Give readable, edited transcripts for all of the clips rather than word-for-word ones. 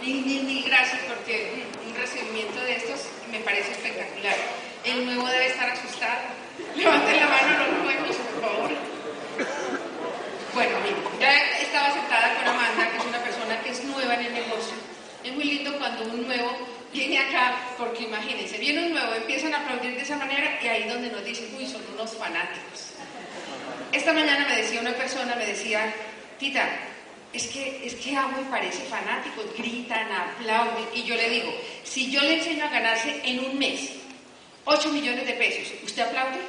Mil gracias, porque un recibimiento de estos me parece espectacular. El nuevo debe estar asustado. Levanten la mano los nuevos, por favor. Bueno, miren, ya estaba sentada con Amanda, que es una persona que es nueva en el negocio. Es muy lindo cuando un nuevo viene acá, porque imagínense, viene un nuevo, empiezan a aplaudir de esa manera y ahí es donde nos dicen, uy, son unos fanáticos. Esta mañana me decía una persona, me decía, Tita, es que Amway parece fanático, gritan, aplauden, y yo le digo, si yo le enseño a ganarse en un mes 8 millones de pesos, ¿usted aplaude?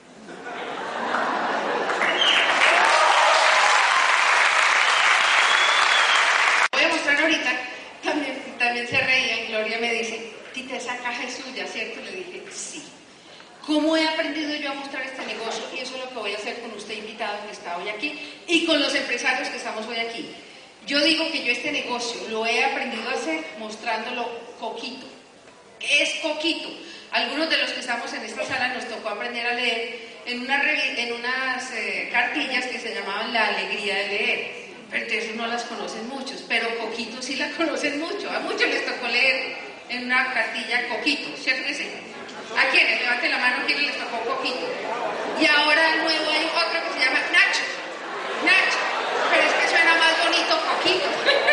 Voy a mostrar ahorita, también se reía, y Gloria me dice, Tita, esa caja es suya, ¿cierto? Le dije, sí. ¿Cómo he aprendido yo a mostrar este negocio? Y eso es lo que voy a hacer con usted invitado que está hoy aquí y con los empresarios que estamos hoy aquí. Yo digo que yo este negocio lo he aprendido a hacer mostrándolo coquito. ¿Qué es coquito? Algunos de los que estamos en esta sala nos tocó aprender a leer en unas cartillas que se llamaban La Alegría de Leer. Pero entonces no las conocen muchos, pero coquito sí la conocen mucho. A muchos les tocó leer en una cartilla coquito, ¿cierto que sí? ¿A quiénes? Levanten la mano, ¿quiénes les tocó coquito? Y ahora nuevo hay otro que se llama Nacho. Nacho. Pero es que suena más bonito coquito.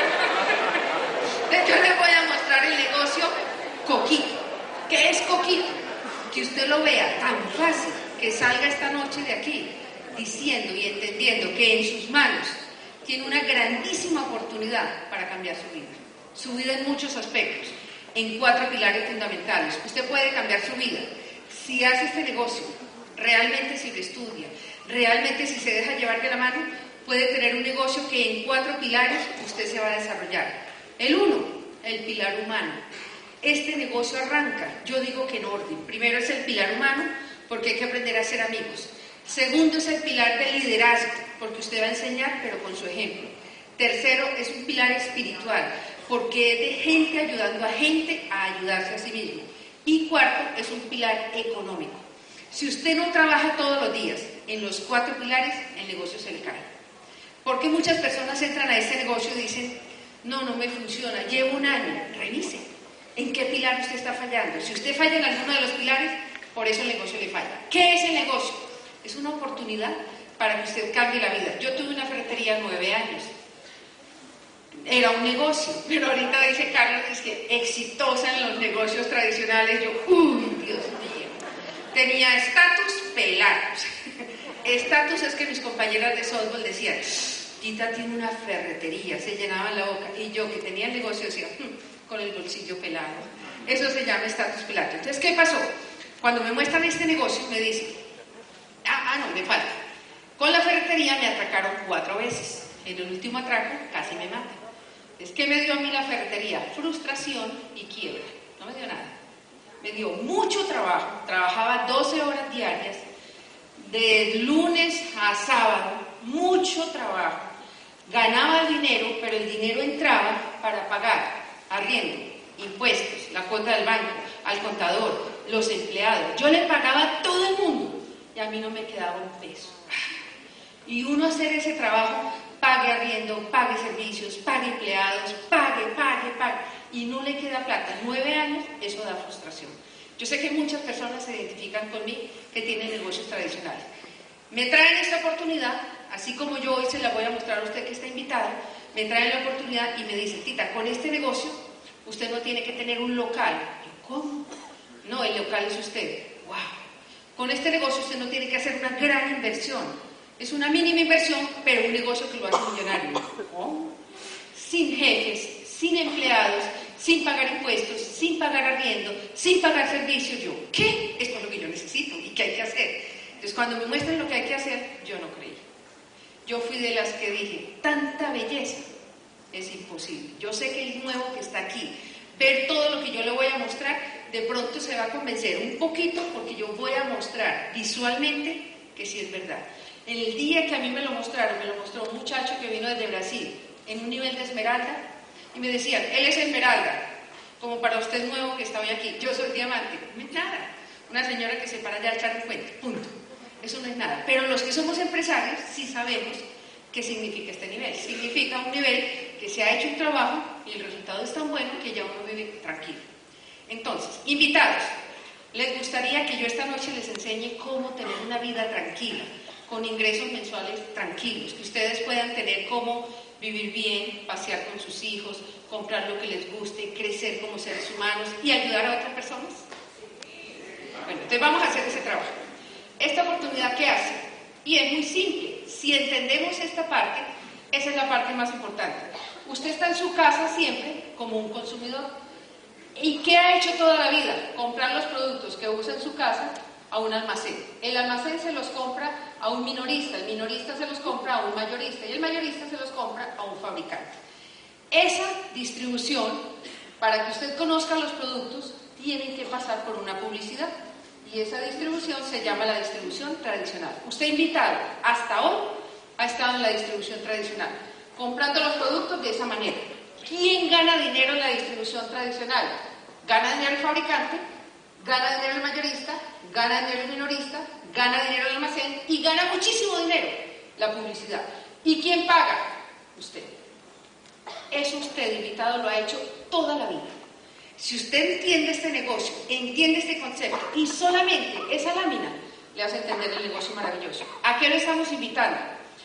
Yo les voy a mostrar el negocio coquito. ¿Qué es coquito? Que usted lo vea tan fácil, que salga esta noche de aquí diciendo y entendiendo que en sus manos tiene una grandísima oportunidad para cambiar su vida en muchos aspectos, en 4 pilares fundamentales. Usted puede cambiar su vida si hace este negocio, realmente si lo estudia, realmente si se deja llevar de la mano, puede tener un negocio que en 4 pilares usted se va a desarrollar. El 1, el pilar humano. Este negocio arranca, yo digo que en orden. Primero es el pilar humano, porque hay que aprender a ser amigos. Segundo es el pilar del liderazgo, porque usted va a enseñar, pero con su ejemplo. Tercero es un pilar espiritual, porque es de gente ayudando a gente a ayudarse a sí mismo. Y cuarto es un pilar económico. Si usted no trabaja todos los días en los 4 pilares, el negocio se le cae. Porque muchas personas entran a este negocio y dicen, no me funciona, llevo un año. Revise, ¿en qué pilar usted está fallando? Si usted falla en alguno de los pilares, por eso el negocio le falla. ¿Qué es el negocio? Es una oportunidad para que usted cambie la vida. Yo tuve una ferretería 9 años. Era un negocio, pero ahorita dice Carlos, es que exitosa en los negocios tradicionales. Yo, Dios mío, tenía estatus pelados. Estatus es que mis compañeras de softball decían, Tita tiene una ferretería, se llenaban la boca. Y yo, que tenía el negocio, decía, con el bolsillo pelado. Eso se llama estatus pelado. Entonces, ¿qué pasó? Cuando me muestran este negocio, me dicen, no, me falta. Con la ferretería me atracaron 4 veces. En el último atraco casi me matan. ¿Qué me dio a mí la ferretería? Frustración y quiebra. No me dio nada. Me dio mucho trabajo. Trabajaba 12 horas diarias, de lunes a sábado, mucho trabajo. Ganaba el dinero, pero el dinero entraba para pagar arriendo, impuestos, la cuota del banco, al contador, los empleados. Yo le pagaba a todo el mundo y a mí no me quedaba un peso. Y uno hacer ese trabajo, pague arriendo, pague servicios, pague empleados, pague, y no le queda plata. 9 años, eso da frustración. Yo sé que muchas personas se identifican conmigo que tienen negocios tradicionales. Me traen esta oportunidad, así como yo hoy se la voy a mostrar a usted que está invitada, me traen la oportunidad y me dicen, Tita, con este negocio usted no tiene que tener un local. Yo, ¿cómo? No, el local es usted. ¡Wow! Con este negocio usted no tiene que hacer una gran inversión. Es una mínima inversión, pero un negocio que lo hace millonario. ¿Cómo? Sin jefes, sin empleados, sin pagar impuestos, sin pagar arriendo, sin pagar servicios. Yo, ¿qué? Esto es lo que yo necesito y ¿qué hay que hacer? Entonces, cuando me muestran lo que hay que hacer, yo no creí. Yo fui de las que dije, tanta belleza es imposible. Yo sé que el nuevo que está aquí, ver todo lo que yo le voy a mostrar, de pronto se va a convencer un poquito porque yo voy a mostrar visualmente que sí es verdad. En el día que a mí me lo mostraron, me lo mostró un muchacho que vino desde Brasil, en un nivel de esmeralda, y me decían, él es esmeralda, como para usted nuevo que está hoy aquí, yo soy diamante. No es nada. Una señora que se para allá a echar un cuento, punto. Eso no es nada. Pero los que somos empresarios sí sabemos qué significa este nivel. Significa un nivel que se ha hecho un trabajo y el resultado es tan bueno que ya uno vive tranquilo. Entonces, invitados, les gustaría que yo esta noche les enseñe cómo tener una vida tranquila, con ingresos mensuales tranquilos, que ustedes puedan tener cómo vivir bien, pasear con sus hijos, comprar lo que les guste, crecer como seres humanos y ayudar a otras personas. Bueno, entonces vamos a hacer ese trabajo. ¿Esta oportunidad qué hace? Y es muy simple. Si entendemos esta parte, esa es la parte más importante. Usted está en su casa siempre como un consumidor. ¿Y qué ha hecho toda la vida? Comprar los productos que usa en su casa a un almacén. El almacén se los compra a un minorista, el minorista se los compra a un mayorista y el mayorista se los compra a un fabricante. Esa distribución, para que usted conozca los productos, tiene que pasar por una publicidad. Y esa distribución se llama la distribución tradicional. Usted invitado hasta hoy ha estado en la distribución tradicional, comprando los productos de esa manera. ¿Quién gana dinero en la distribución tradicional? Gana dinero el fabricante, gana dinero el mayorista, gana dinero el minorista, gana dinero el almacén y gana muchísimo dinero la publicidad. ¿Y quién paga? Usted. Eso usted, invitado, lo ha hecho toda la vida. Si usted entiende este negocio, entiende este concepto y solamente esa lámina le hace entender el negocio maravilloso. ¿A qué lo estamos invitando?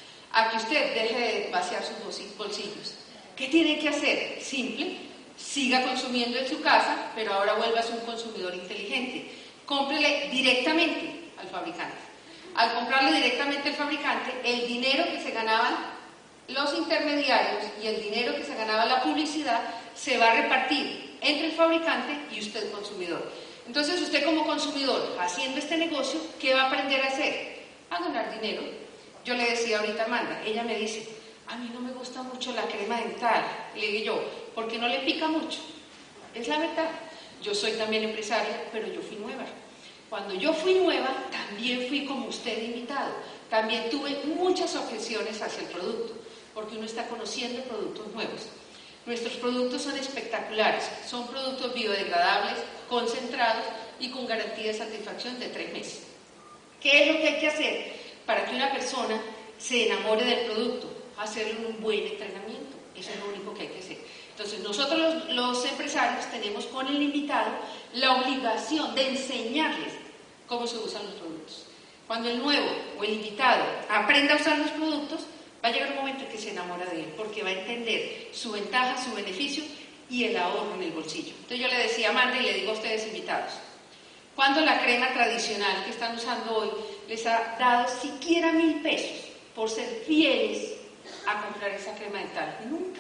A que usted deje de vaciar sus bolsillos. ¿Qué tiene que hacer? Simple, siga consumiendo en su casa, pero ahora vuélvase un consumidor inteligente. Cómprele directamente al fabricante. Al comprarle directamente al fabricante, el dinero que se ganaban los intermediarios y el dinero que se ganaba la publicidad se va a repartir entre el fabricante y usted el consumidor. Entonces usted como consumidor, haciendo este negocio, ¿qué va a aprender a hacer? A ganar dinero. Yo le decía ahorita a Amanda, ella me dice, a mí no me gusta mucho la crema dental. Y le digo yo, ¿por qué no le pica mucho? Es la verdad. Yo soy también empresaria, pero yo fui nueva. Cuando yo fui nueva, también fui como usted invitado. También tuve muchas objeciones hacia el producto, porque uno está conociendo productos nuevos. Nuestros productos son espectaculares, son productos biodegradables, concentrados y con garantía de satisfacción de 3 meses. ¿Qué es lo que hay que hacer para que una persona se enamore del producto? Hacerle un buen entrenamiento, eso es lo único que hay que hacer. Entonces nosotros los empresarios tenemos con el invitado la obligación de enseñarles cómo se usan los productos. Cuando el nuevo o el invitado aprenda a usar los productos, va a llegar un momento en que se enamora de él, porque va a entender su ventaja, su beneficio y el ahorro en el bolsillo. Entonces yo le decía a Amanda y le digo a ustedes invitados, ¿cuándo la crema tradicional que están usando hoy les ha dado siquiera 1.000 pesos por ser fieles a comprar esa crema dental? Nunca.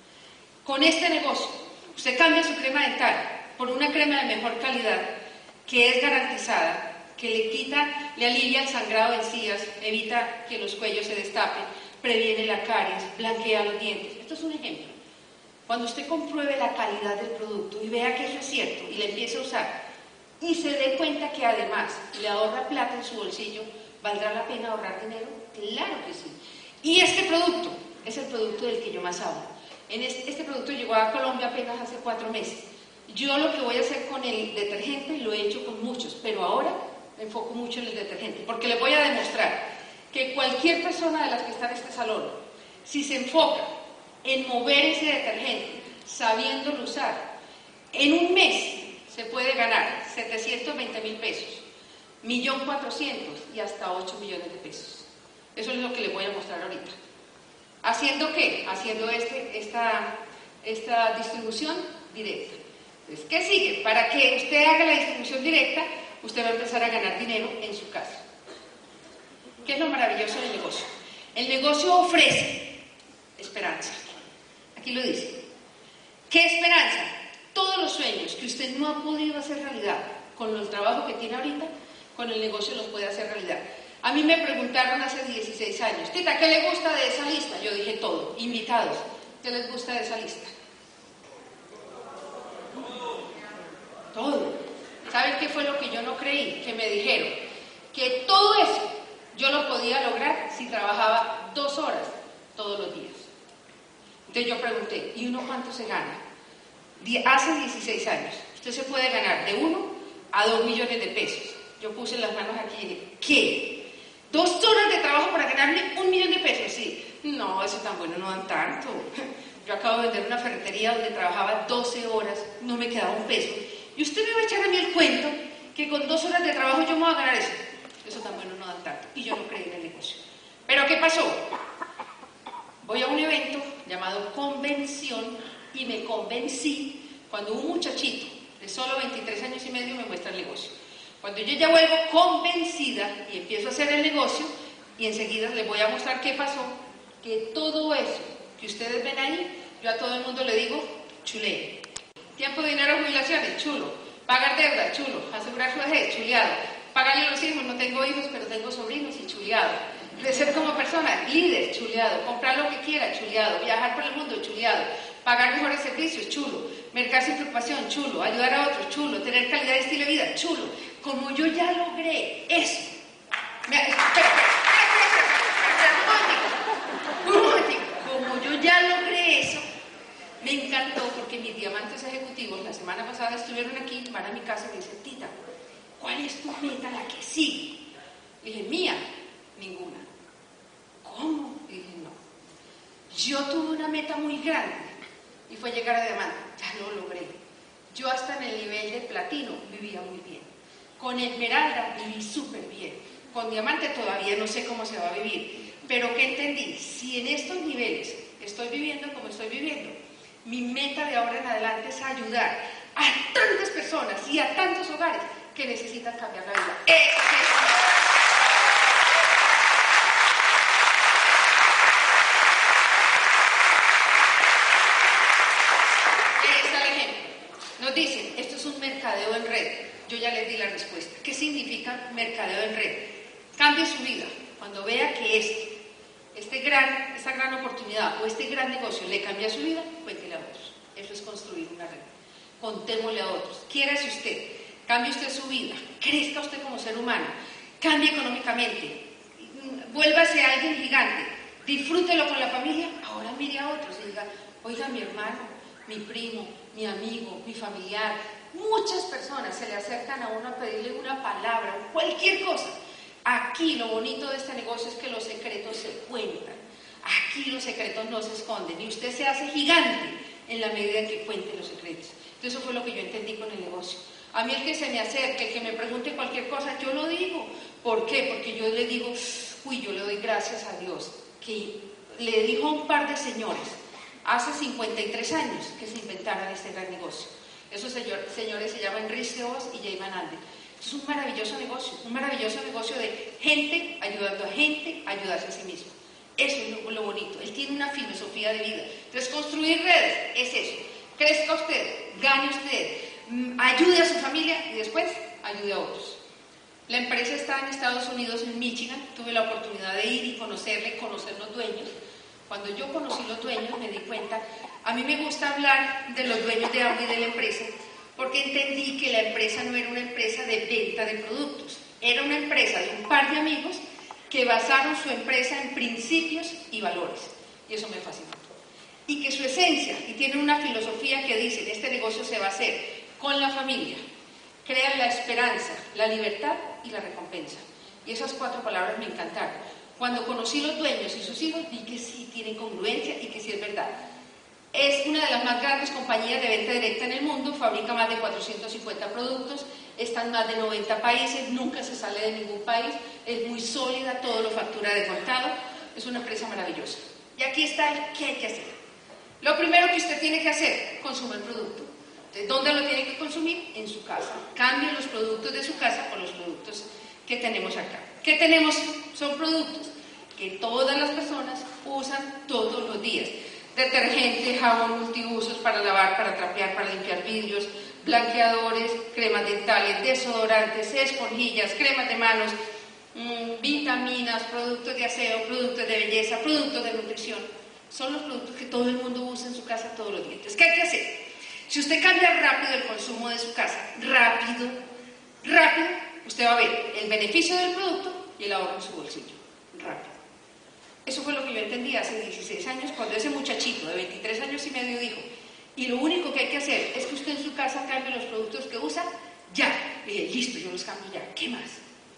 Con este negocio, usted cambia su crema dental por una crema de mejor calidad, que es garantizada, que le alivia el sangrado de encías, evita que los cuellos se destapen, previene la caries, blanquea los dientes. Esto es un ejemplo. Cuando usted compruebe la calidad del producto y vea que eso es cierto y le empiece a usar y se dé cuenta que además le ahorra plata en su bolsillo, ¿valdrá la pena ahorrar dinero? Claro que sí. Y este producto es el producto del que yo más hablo. Este producto llegó a Colombia apenas hace 4 meses. Yo lo que voy a hacer con el detergente lo he hecho con muchos, pero ahora me enfoco mucho en el detergente, porque les voy a demostrar que cualquier persona de las que está en este salón, si se enfoca en mover ese detergente, sabiéndolo usar, en un mes se puede ganar 720.000 pesos, 1.400.000 y hasta 8 millones de pesos. Eso es lo que les voy a mostrar ahorita. ¿Haciendo qué? Haciendo esta distribución directa. Entonces, ¿qué sigue? Para que usted haga la distribución directa, usted va a empezar a ganar dinero en su casa. ¿Qué es lo maravilloso del negocio? El negocio ofrece esperanza. Aquí lo dice. ¿Qué esperanza? Todos los sueños que usted no ha podido hacer realidad con el trabajo que tiene ahorita, con el negocio los puede hacer realidad. A mí me preguntaron hace 16 años, Tita, ¿qué le gusta de esa lista? Yo dije todo. Invitados, ¿qué les gusta de esa lista? Todo. ¿Saben qué fue lo que yo no creí? Que me dijeron que todo eso yo lo podía lograr si trabajaba 2 horas todos los días. Entonces yo pregunté, ¿y uno cuánto se gana? Hace 16 años, usted se puede ganar de 1 a 2 millones de pesos. Yo puse las manos aquí y dije, ¿qué? 2 horas de trabajo para ganarme 1 millón de pesos. Sí, no, eso tan bueno no dan tanto. yo acabo de vender una ferretería donde trabajaba 12 horas, no me quedaba un peso, y usted me va a echar a mí el cuento que con 2 horas de trabajo yo me voy a ganar eso. Eso tan bueno no dan tanto, y yo no creí en el negocio. ¿Pero qué pasó? Voy a un evento llamado Convención y me convencí cuando un muchachito de solo 23 años y medio me muestra el negocio. Cuando yo ya vuelvo convencida y empiezo a hacer el negocio, y enseguida les voy a mostrar qué pasó, que todo eso que ustedes ven ahí, yo a todo el mundo le digo, chulé. Tiempo, dinero, jubilaciones, chulo. Pagar deuda, chulo. Asegurar su vejez, chuleado. Pagarle a los hijos, no tengo hijos, pero tengo sobrinos y chuleado. Crecer como persona, líder, chuleado. Comprar lo que quiera, chuleado. Viajar por el mundo, chuleado. Pagar mejores servicios, chulo. Mercar sin preocupación, chulo. Ayudar a otros, chulo. Tener calidad de estilo de vida, chulo. Como yo ya logré eso. Un momentico. Como yo ya logré eso, me encantó porque mis diamantes ejecutivos la semana pasada estuvieron aquí, van a mi casa y me dicen, Tita, ¿cuál es tu meta, la que sigue? Y dije, mía, ninguna. ¿Cómo? Y dije, no. Yo tuve una meta muy grande y fue llegar a diamante. Ya lo logré. Yo hasta en el nivel de platino vivía muy bien. Con esmeralda viví súper bien. Con diamante todavía no sé cómo se va a vivir. Pero ¿qué entendí? Si en estos niveles estoy viviendo como estoy viviendo, mi meta de ahora en adelante es ayudar a tantas personas y a tantos hogares que necesitan cambiar la vida. Ahí está el ejemplo. Nos dicen, esto es un mercadeo en red. Yo ya les di la respuesta. ¿Qué significa mercadeo en red? Cambie su vida. Cuando vea que esta gran oportunidad o este gran negocio le cambia su vida, cuéntele a otros. Eso es construir una red. Contémosle a otros. Quiérase usted, cambie usted su vida, crezca usted como ser humano, cambie económicamente, vuélvase a alguien gigante, disfrútelo con la familia. Ahora mire a otros y diga, oiga, mi hermano, mi primo, mi amigo, mi familiar, muchas personas se le acercan a uno a pedirle una palabra, cualquier cosa. Aquí lo bonito de este negocio es que los secretos se cuentan. Aquí los secretos no se esconden y usted se hace gigante en la medida en que cuente los secretos. Entonces eso fue lo que yo entendí con el negocio. A mí el que se me acerque, el que me pregunte cualquier cosa, yo lo digo. ¿Por qué? Porque yo le digo, yo le doy gracias a Dios que le dijo a un par de señores hace 53 años que se inventaran este gran negocio. Esos señores se llaman Rich DeVos y Jay Van Andel. Es un maravilloso negocio de gente ayudando a gente a ayudarse a sí mismo. Eso es lo bonito. Él tiene una filosofía de vida. Entonces, construir redes es eso. Crezca usted, gane usted, ayude a su familia y después ayude a otros. La empresa está en Estados Unidos, en Michigan. Tuve la oportunidad de ir y conocer los dueños. Cuando yo conocí los dueños me di cuenta, a mí me gusta hablar de los dueños de Audi de la empresa, porque entendí que la empresa no era una empresa de venta de productos, era una empresa de un par de amigos que basaron su empresa en principios y valores, y eso me fascinó. Y que su esencia, y tienen una filosofía que dice, este negocio se va a hacer con la familia, crean la esperanza, la libertad y la recompensa. Y esas 4 palabras me encantaron. Cuando conocí los dueños y sus hijos, vi que sí tienen congruencia y que sí es verdad. Es una de las más grandes compañías de venta directa en el mundo, fabrica más de 450 productos, está en más de 90 países, nunca se sale de ningún país, es muy sólida, todo lo factura de contado, es una empresa maravillosa. Y aquí está el qué hay que hacer. Lo primero que usted tiene que hacer, consumir el producto. ¿De dónde lo tiene que consumir? En su casa. Cambie los productos de su casa por los productos que tenemos acá. ¿Qué tenemos? Son productos que todas las personas usan todos los días. Detergente, jabón multiusos para lavar, para trapear, para limpiar vidrios, blanqueadores, cremas dentales, desodorantes, esponjillas, cremas de manos, vitaminas, productos de aseo, productos de belleza, productos de nutrición. Son los productos que todo el mundo usa en su casa todos los días. Entonces, ¿qué hay que hacer? Si usted cambia rápido el consumo de su casa, rápido, usted va a ver el beneficio del producto y el ahorro en su bolsillo. Rápido. Eso fue lo que yo entendí hace 16 años, cuando ese muchachito de 23 años y medio dijo, y lo único que hay que hacer es que usted en su casa cambie los productos que usa, ya. Le dije, listo, yo los cambio ya. ¿Qué más?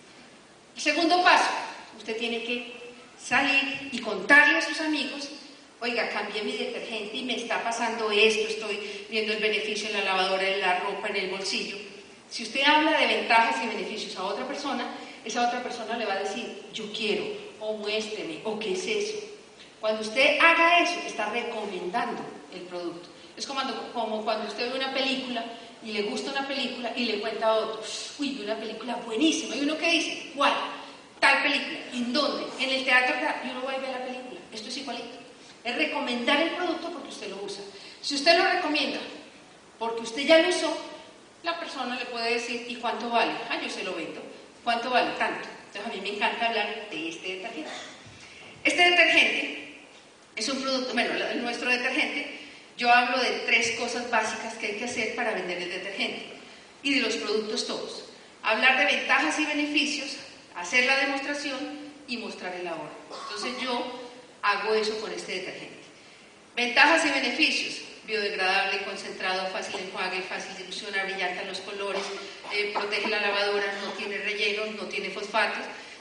El segundo paso, usted tiene que salir y contarle a sus amigos oiga, cambié mi detergente y me está pasando esto, estoy viendo el beneficio en la lavadora, en la ropa, en el bolsillo. Si usted habla de ventajas y beneficios a otra persona, esa otra persona le va a decir, yo quiero, o muéstreme, o qué es eso. Cuando usted haga eso, está recomendando el producto. Es como cuando usted ve una película y le gusta una película y le cuenta a otro, uy, vi una película buenísima, y uno que dice, ¿cuál? Tal película. ¿En dónde? En el teatro, y uno va a ver la película. Esto es igualito. Es recomendar el producto porque usted lo usa. Si usted lo recomienda porque usted ya lo usó, la persona le puede decir, ¿y cuánto vale? Ah, yo se lo vendo. ¿Cuánto vale? Tanto. Entonces a mí me encanta hablar de este detergente. Este detergente es un producto, bueno, nuestro detergente, yo hablo de 3 cosas básicas que hay que hacer para vender el detergente y de los productos todos. Hablar de ventajas y beneficios, hacer la demostración y mostrar el ahorro. Entonces yo hago eso con este detergente. Ventajas y beneficios: biodegradable, concentrado, fácil de enjuague, fácil de difusión, brillante los colores, protege la lavadora, no tiene rellenos, no tiene fosfatos,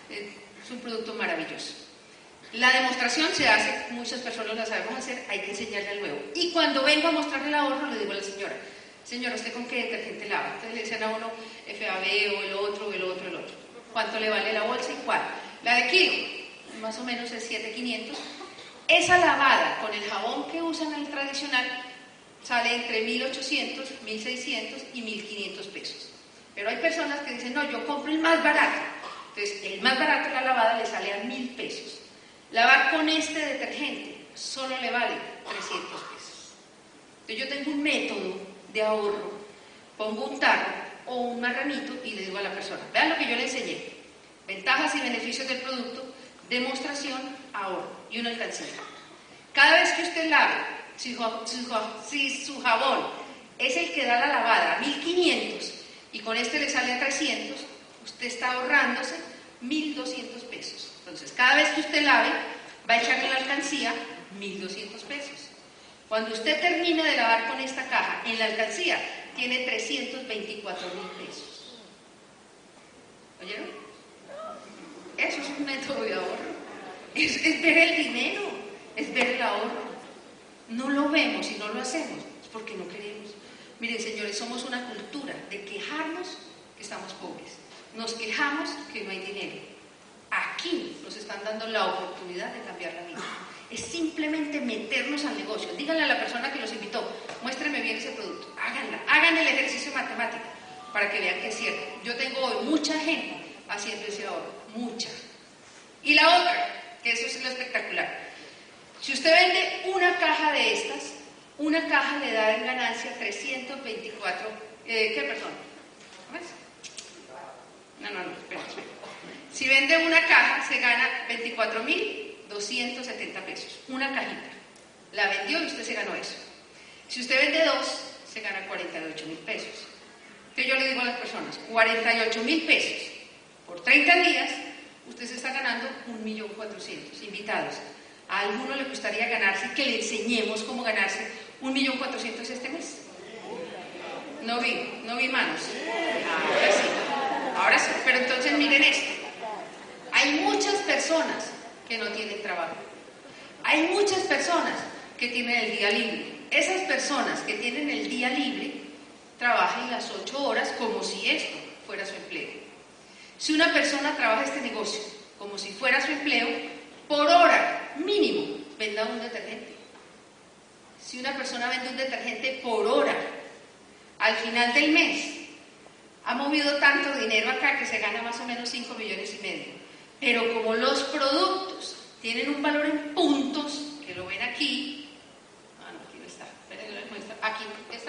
es un producto maravilloso. La demostración se hace, muchas personas la sabemos hacer, hay que enseñarle al nuevo. Y cuando vengo a mostrarle el ahorro, le digo a la señora, señora, ¿usted con qué detergente lava? Entonces le dicen a uno FAB o el otro, el otro, el otro. ¿Cuánto le vale la bolsa y cuál? La de kilo, más o menos es 7.500. Esa lavada con el jabón que usan el tradicional sale entre 1.800, 1.600 y 1.500 pesos. Pero hay personas que dicen, no, yo compro el más barato. Entonces, el más barato de la lavada le sale a 1.000 pesos. Lavar con este detergente solo le vale 300 pesos. Entonces, yo tengo un método de ahorro. Pongo un tarro o un marranito y le digo a la persona, vean lo que yo le enseñé. Ventajas y beneficios del producto, demostración, ahorro y una alcancía. Cada vez que usted lave, si su jabón es el que da la lavada a 1.500 y con este le sale a 300, usted está ahorrándose 1.200 pesos. Entonces, cada vez que usted lave, va a echarle la alcancía 1.200 pesos. Cuando usted termine de lavar con esta caja, en la alcancía tiene 324.000 pesos. ¿Oyeron? Eso es un método de ahorro. Es ver el dinero, es ver el ahorro. No lo vemos y no lo hacemos, es porque no queremos. Miren, señores, somos una cultura de quejarnos que estamos pobres. Nos quejamos que no hay dinero. Aquí nos están dando la oportunidad de cambiar la vida. Es simplemente meternos al negocio. Díganle a la persona que los invitó, muéstreme bien ese producto, háganla, hagan el ejercicio matemático para que vean que es cierto. Yo tengo hoy mucha gente haciendo ese ahorro, mucha. Y la otra, que eso es lo espectacular. Si usted vende una caja de estas, una caja le da en ganancia 324, ¿qué persona? No, espera. Si vende una caja, se gana 24.270 pesos, una cajita. La vendió y usted se ganó eso. Si usted vende 2, se gana 48.000 pesos. Entonces yo le digo a las personas, 48.000 pesos por 30 días, usted se está ganando 1.400.000 invitados. ¿A alguno le gustaría ganarse, que le enseñemos cómo ganarse 1.400.000 este mes? No vi manos. Ahora sí, pero entonces miren esto. Hay muchas personas que no tienen trabajo. Hay muchas personas que tienen el día libre. Esas personas que tienen el día libre trabajan las 8 horas como si esto fuera su empleo. Si una persona trabaja este negocio como si fuera su empleo, por hora mínimo venda un detergente. Si una persona vende un detergente por hora, al final del mes ha movido tanto dinero acá que se gana más o menos 5,5 millones. Pero como los productos tienen un valor en puntos, que lo ven aquí, aquí no está, espérenme, les muestro, aquí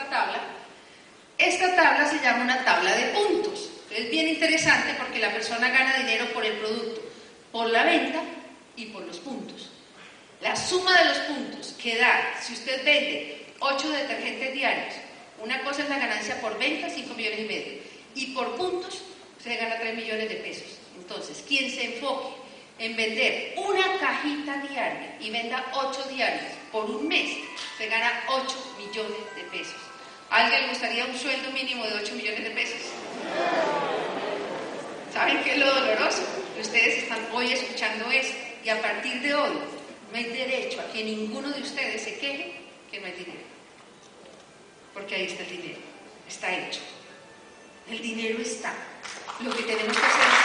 esta tabla se llama una tabla de puntos. Es bien interesante porque la persona gana dinero por el producto, por la venta y por los puntos. La suma de los puntos que da, si usted vende 8 detergentes diarios, una cosa es la ganancia por venta, 5,5 millones, y por puntos se gana 3 millones de pesos. Entonces, quien se enfoque en vender una cajita diaria y venda 8 diarios por un mes, se gana 8 millones de pesos. ¿A alguien le gustaría un sueldo mínimo de 8 millones de pesos? ¿Saben qué es lo doloroso? Ustedes están hoy escuchando esto y a partir de hoy no hay derecho a que ninguno de ustedes se queje que no hay dinero. Porque ahí está el dinero, está hecho. El dinero está. Lo que tenemos que hacer es...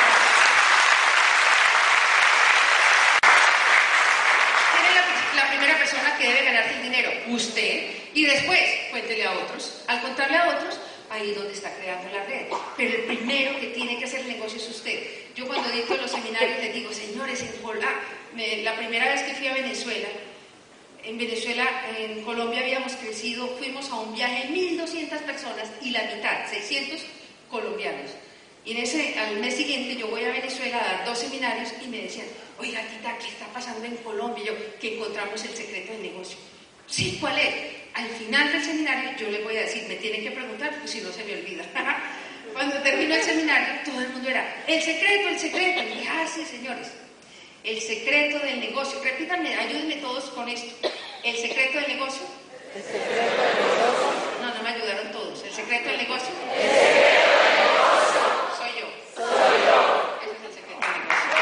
¿Quién es la primera persona que debe ganarse el dinero? Usted. Y después, cuéntele a otros. Al contarle a otros, ahí es donde está creando la red. Pero el primero que tiene que hacer el negocio es usted. Yo cuando dicto los seminarios les digo, señores, la primera vez que fui a Venezuela, en Colombia habíamos crecido, fuimos a un viaje 1.200 personas y la mitad, 600 colombianos. Y al mes siguiente yo voy a Venezuela a dar 2 seminarios y me decían, oiga tita, ¿qué está pasando en Colombia? Y yo, que encontramos el secreto del negocio. Sí, ¿cuál es? Al final del seminario yo les voy a decir, me tienen que preguntar, pues si no se me olvida. Cuando terminó el seminario, todo el mundo era, el secreto. Y dije, sí, señores, el secreto del negocio. Repítanme, ayúdenme todos con esto. ¿El secreto del negocio? El secreto del negocio. No me ayudaron todos. ¿El secreto del negocio? El secreto del negocio. Soy yo. Ese es el secreto del negocio.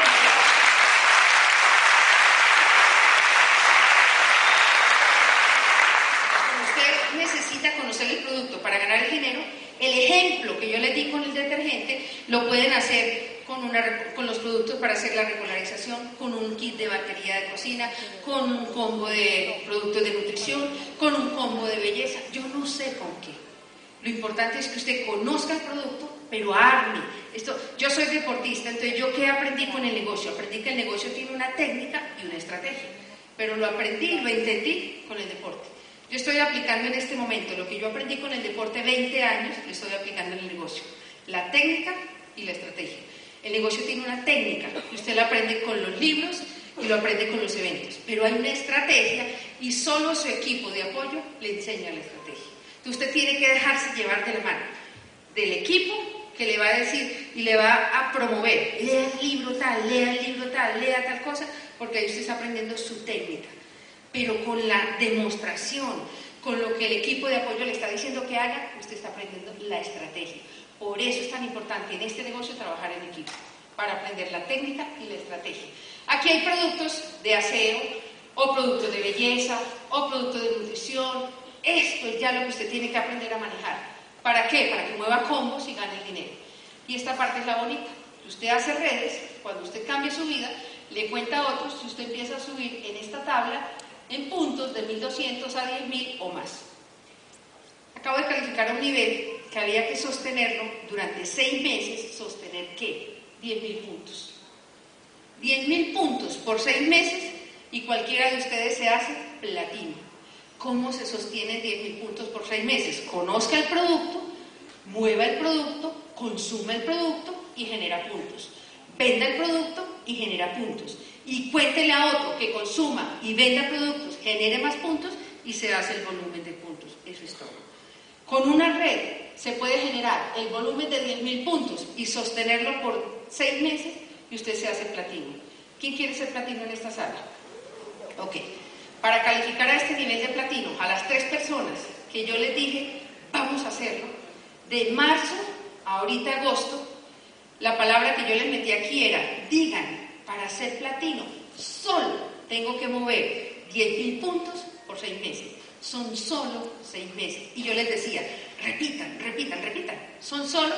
Usted necesita conocer el producto para ganar el dinero. El ejemplo que yo les di con el detergente lo pueden hacer con los productos para hacer la regularización, con un kit de batería de cocina, con un combo de productos de nutrición, con un combo de belleza. Yo no sé con qué. Lo importante es que usted conozca el producto, pero arme. Yo soy deportista, entonces ¿yo qué aprendí con el negocio? Aprendí que el negocio tiene una técnica y una estrategia, pero lo entendí con el deporte. Yo estoy aplicando en este momento lo que yo aprendí con el deporte 20 años, lo estoy aplicando en el negocio. La técnica y la estrategia. El negocio tiene una técnica y usted la aprende con los libros y lo aprende con los eventos. Pero hay una estrategia y solo su equipo de apoyo le enseña la estrategia. Entonces usted tiene que dejarse llevar de la mano del equipo que le va a decir y le va a promover. Lea el libro tal, lea tal cosa, porque ahí usted está aprendiendo su técnica. Pero con la demostración, con lo que el equipo de apoyo le está diciendo que haga, usted está aprendiendo la estrategia. Por eso es tan importante en este negocio trabajar en equipo, para aprender la técnica y la estrategia. Aquí hay productos de aseo, o productos de belleza, o productos de nutrición. Esto es ya lo que usted tiene que aprender a manejar. ¿Para qué? Para que mueva combos y gane el dinero. Y esta parte es la bonita. Usted hace redes, cuando usted cambie su vida, le cuenta a otros si usted empieza a subir en esta tabla en puntos de 1.200 a 10.000 o más. Acabo de calificar a un nivel que había que sostenerlo durante 6 meses. ¿Sostener qué? 10.000 puntos. 10.000 puntos por 6 meses y cualquiera de ustedes se hace platino. ¿Cómo se sostienen 10.000 puntos por 6 meses? Conozca el producto, mueva el producto, consuma el producto y genera puntos. Venda el producto y genera puntos. Y cuéntele a otro que consuma y venda productos, genere más puntos y se hace el volumen de puntos. Eso es todo. Con una red se puede generar el volumen de 10.000 puntos y sostenerlo por 6 meses y usted se hace platino. ¿Quién quiere ser platino en esta sala? Ok. Para calificar a este nivel de platino, a las 3 personas que yo les dije, vamos a hacerlo, de marzo a ahorita agosto, la palabra que yo les metí aquí era, digan, para ser platino, solo tengo que mover 10.000 puntos por 6 meses. Son solo 6 meses. Y yo les decía, repitan. ¿Son solo?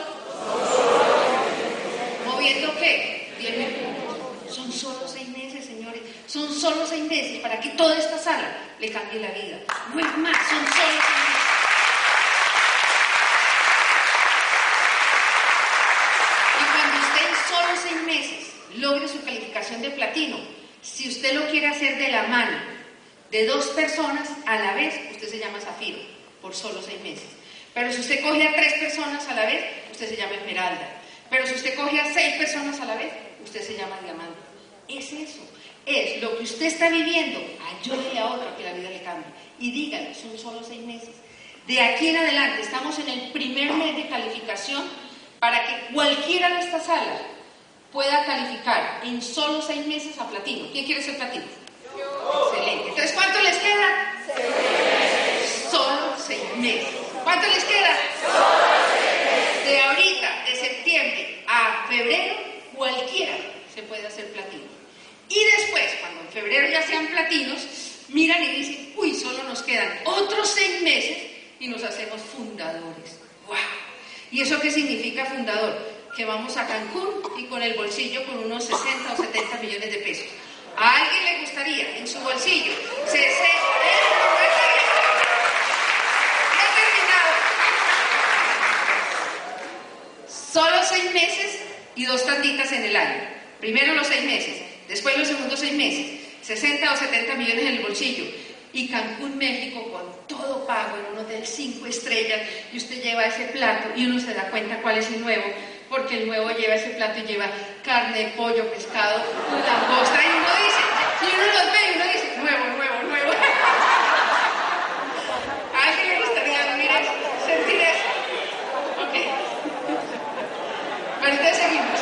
¿Moviendo qué? 10.000 puntos. Son solo 6 meses, señores. Son solo 6 meses para que toda esta sala le cambie la vida. No es más, son solo 6 meses. Y cuando usted en solo 6 meses logre su calificación de platino, si usted lo quiere hacer de la mano de 2 personas a la vez, usted se llama zafiro, por solo 6 meses. Pero si usted coge a 3 personas a la vez, usted se llama esmeralda. Pero si usted coge a 6 personas a la vez, usted se llama diamante. Es eso, es lo que usted está viviendo, ayúdele a otro a que la vida le cambie. Y dígale, son solo 6 meses. De aquí en adelante, estamos en el primer mes de calificación para que cualquiera de esta sala pueda calificar en solo 6 meses a platino. ¿Quién quiere ser platino? Excelente. Entonces, ¿cuánto les queda? 6 meses. Solo 6 meses. ¿Cuánto les queda? Solo 6 meses. De ahorita, de septiembre a febrero, cualquiera se puede hacer platino. Y después, cuando en febrero ya sean platino, miran y dicen, uy, solo nos quedan otros 6 meses y nos hacemos fundadores. ¡Wow! ¿Y eso qué significa fundador? Que vamos a Cancún y con el bolsillo con unos 60 o 70 millones de pesos. ¿A alguien le gustaría en su bolsillo 60? Solo 6 meses y 2 tanditas en el año. Primero los 6 meses, después los segundos 6 meses, 60 o 70 millones en el bolsillo. Y Cancún, México, con todo pago en un hotel 5 estrellas, y usted lleva ese plato y uno se da cuenta cuál es el nuevo, porque el nuevo lleva ese plato y lleva carne, pollo, pescado, langosta, y uno dice, y uno los ve y uno dice, nuevo, nuevo, nuevo. ¿A alguien le gustaría vivir eso? ¿Sentir eso? Ok. Bueno, entonces seguimos.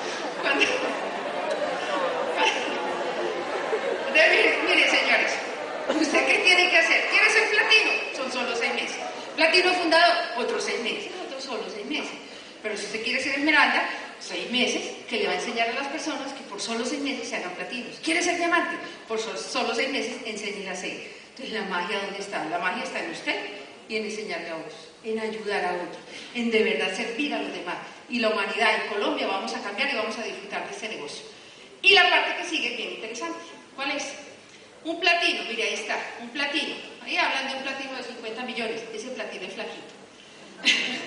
Mire, señores, ¿usted qué tiene que hacer? ¿Quiere ser platino? Son solo 6 meses. Platino fundador, otros 6 meses. Otros solo 6 meses. Pero si usted quiere ser esmeralda, 6 meses que le va a enseñar a las personas que por solo 6 meses se hagan platinos. ¿Quiere ser diamante? Por solo 6 meses enséñele a ser. Entonces, ¿la magia dónde está? La magia está en usted y en enseñarle a otros, en ayudar a otros, en de verdad servir a los demás. Y la humanidad en Colombia vamos a cambiar y vamos a disfrutar de este negocio. Y la parte que sigue es bien interesante. ¿Cuál es? Un platino, mire, ahí está, un platino. Ahí hablan de un platino de 50 millones. Ese platino es flaquito.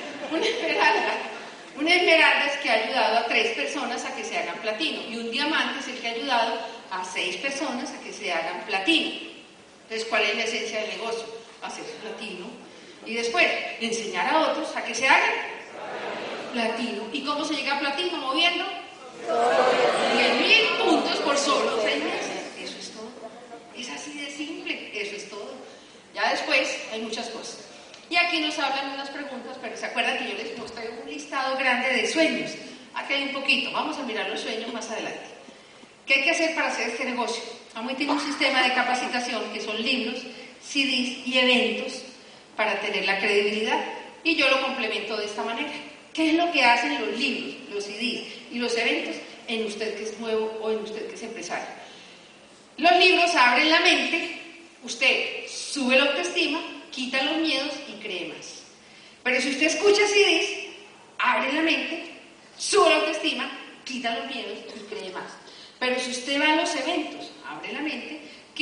Una esmeralda es que ha ayudado a 3 personas a que se hagan platino. Y un diamante es el que ha ayudado a 6 personas a que se hagan platino. Entonces, ¿cuál es la esencia del negocio? Hacer platino. Y después, enseñar a otros a que se hagan platino. ¿Y cómo se llega a platino? Moviendo 10.000 puntos por solo 6 meses. Eso es todo. Es así de simple. Eso es todo. Ya después hay muchas cosas. Y aquí nos hablan unas preguntas, pero ¿se acuerdan que yo les mostré un listado grande de sueños? Aquí hay un poquito. Vamos a mirar los sueños más adelante. ¿Qué hay que hacer para hacer este negocio? Amway tiene un sistema de capacitación que son libros, CDs y eventos para tener la credibilidad. Y yo lo complemento de esta manera. ¿Qué es lo que hacen los libros, los CDs y los eventos en usted que es nuevo o en usted que es empresario? Los libros abren la mente, usted sube la autoestima, quita los miedos y cree más. Pero si usted escucha CDs, abre la mente, sube la autoestima, quita los miedos y cree más. Pero si usted va a los eventos, abre la mente,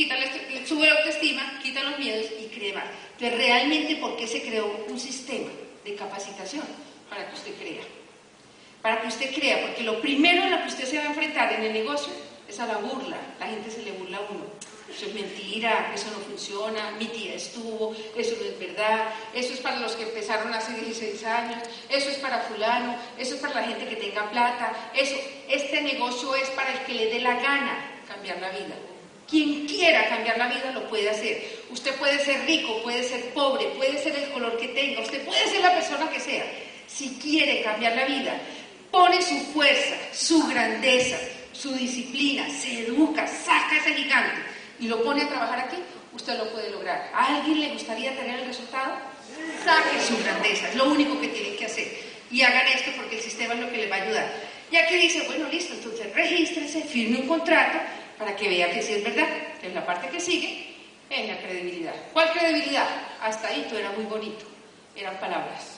sube la autoestima, quita los miedos y cree más. Entonces, realmente, ¿por qué se creó un sistema de capacitación? Para que usted crea. Para que usted crea, porque lo primero en lo que usted se va a enfrentar en el negocio es a la burla. La gente se le burla a uno. Eso es mentira, eso no funciona, mi tía estuvo, eso no es verdad, eso es para los que empezaron hace 16 años, eso es para fulano, eso es para la gente que tenga plata, este negocio es para el que le dé la gana cambiar la vida. Quien quiera cambiar la vida lo puede hacer. Usted puede ser rico, puede ser pobre, puede ser el color que tenga, usted puede ser la persona que sea. Si quiere cambiar la vida, pone su fuerza, su grandeza, su disciplina, se educa, saca ese gigante y lo pone a trabajar aquí, usted lo puede lograr. ¿A alguien le gustaría tener el resultado? Saque su grandeza, es lo único que tienen que hacer. Y hagan esto porque el sistema es lo que les va a ayudar. Y aquí dice, bueno, listo, entonces regístrese, firme un contrato para que vea que sí es verdad. Entonces la parte que sigue es la credibilidad. ¿Cuál credibilidad? Hasta ahí todo era muy bonito, eran palabras.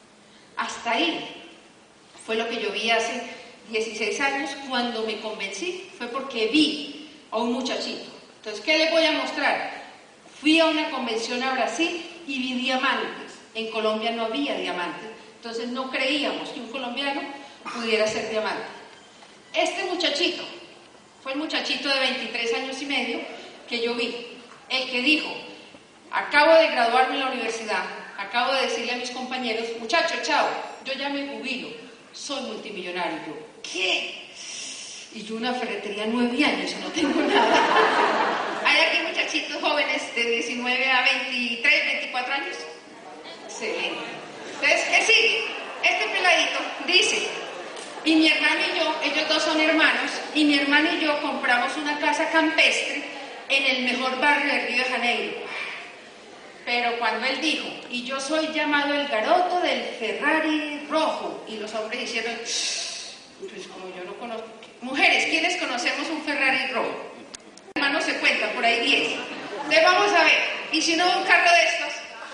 Hasta ahí fue lo que yo vi hace 16 años cuando me convencí, fue porque vi a un muchachito. Entonces, ¿qué les voy a mostrar? Fui a una convención a Brasil y vi diamantes. En Colombia no había diamantes, entonces no creíamos que un colombiano pudiera ser diamante. Este muchachito fue el muchachito de 23 años y medio que yo vi, el que dijo, acabo de graduarme en la universidad, acabo de decirle a mis compañeros, muchachos, chao, yo ya me jubilo, soy multimillonario. Yo, ¿qué? Y yo una ferretería 9 años y no tengo nada. Hay aquí muchachitos jóvenes de 19 a 23, 24 años. Excelente. Entonces, ¿qué sigue? Este peladito dice, y mi hermano y yo, ellos dos son hermanos, y mi hermano y yo compramos una casa campestre en el mejor barrio de Río de Janeiro. Pero cuando él dijo, y yo soy llamado el garoto del Ferrari rojo, y los hombres hicieron, pues como yo no conozco. Mujeres, ¿quiénes conocemos un Ferrari rojo? Hermanos se cuentan, por ahí 10. Entonces si uno ve un carro de estos?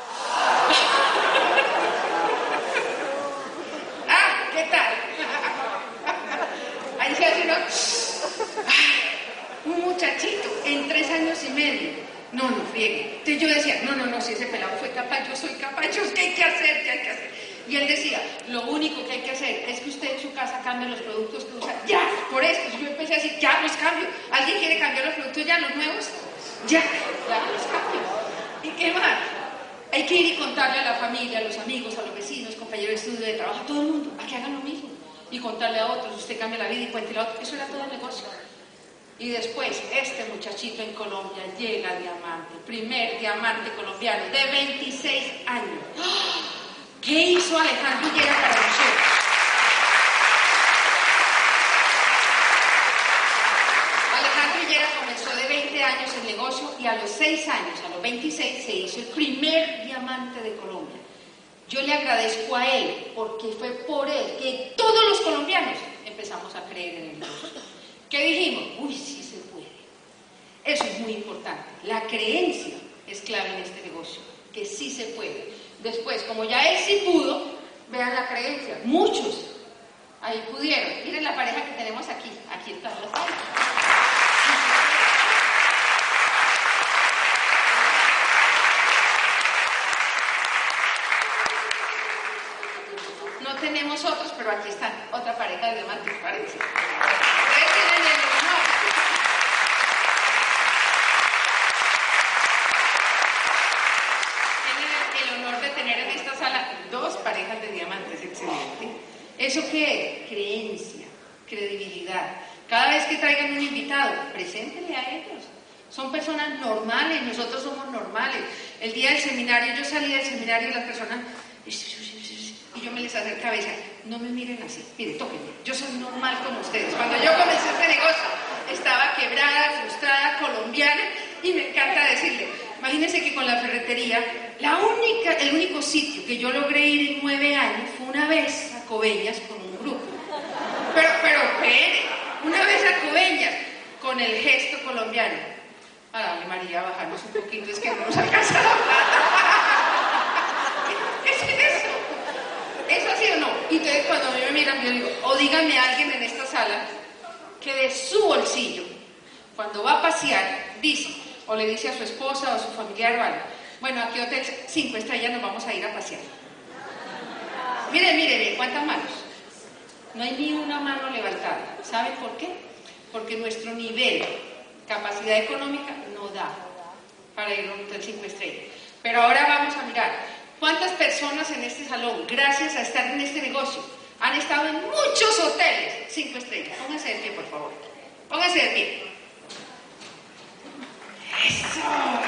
Ah, ¿qué tal? Ahí se hace uno... Un muchachito en 3 años y medio. No friegue. Entonces yo decía, no, si ese pelado fue capaz, yo soy capaz, ¿qué hay que hacer? ¿Qué hay que hacer? Y él decía, lo único que hay que hacer es que usted en su casa cambie los productos que usa. Ya, por esto. Yo empecé a decir, ya los cambio. ¿Alguien quiere cambiar los productos ya, los nuevos? Ya los cambio. ¿Y qué más? Hay que ir y contarle a la familia, a los amigos, a los vecinos, compañeros de estudio, de trabajo, a todo el mundo, a que hagan lo mismo. Y contarle a otros, usted cambia la vida y cuéntele a otros. Eso era todo el negocio. Y después, este muchachito en Colombia llega a diamante, primer diamante colombiano de 26 años. ¿Qué hizo Alejandro Higuera para nosotros? Alejandro Higuera comenzó de 20 años el negocio y a los 6 años, a los 26, se hizo el primer diamante de Colombia. Yo le agradezco a él porque fue por él que todos los colombianos empezamos a creer en el negocio. ¿Qué dijimos? Uy, sí se puede. Eso es muy importante. La creencia es clave en este negocio, que sí se puede. Después, como ya él sí pudo, vean la creencia. Muchos ahí pudieron. Miren la pareja que tenemos aquí. Aquí están las parejas. No tenemos otros, pero aquí están. Otra pareja de diamantes, parece. Ustedes tienen el honor. Tienen el honor de tener en esta sala 2 parejas de diamantes. Excelente. ¿Eso qué es? Creencia, credibilidad. Cada vez que traigan un invitado, preséntenle a ellos. Son personas normales, nosotros somos normales. El día del seminario, yo salí del seminario y las personas... Y yo me les acercaba y decía, no me miren así, miren, tóquenme, yo soy normal como ustedes. Cuando yo comencé este negocio, estaba quebrada, frustrada, colombiana, y me encanta decirle, imagínense que con la ferretería, el único sitio que yo logré ir en 9 años fue una vez a Coveñas con un grupo. Pero espere, una vez a Coveñas, con el gesto colombiano. Ah, dale María, bajarnos un poquito, es que no nos alcanza la plata. ¿Es así o no? Y entonces cuando a mí me miran, yo digo, o díganme a alguien en esta sala que de su bolsillo, cuando va a pasear, dice, o le dice a su esposa o a su familiar o algo, bueno, aquí hotel 5 estrellas nos vamos a ir a pasear. Miren, ¿cuántas manos? No hay ni una mano levantada. ¿Saben por qué? Porque nuestro nivel, capacidad económica, no da para ir a un hotel 5 estrellas. Pero ahora vamos a mirar. ¿Cuántas personas en este salón, gracias a estar en este negocio, han estado en muchos hoteles 5 estrellas? Pónganse de pie, por favor. Pónganse de pie. ¡Eso!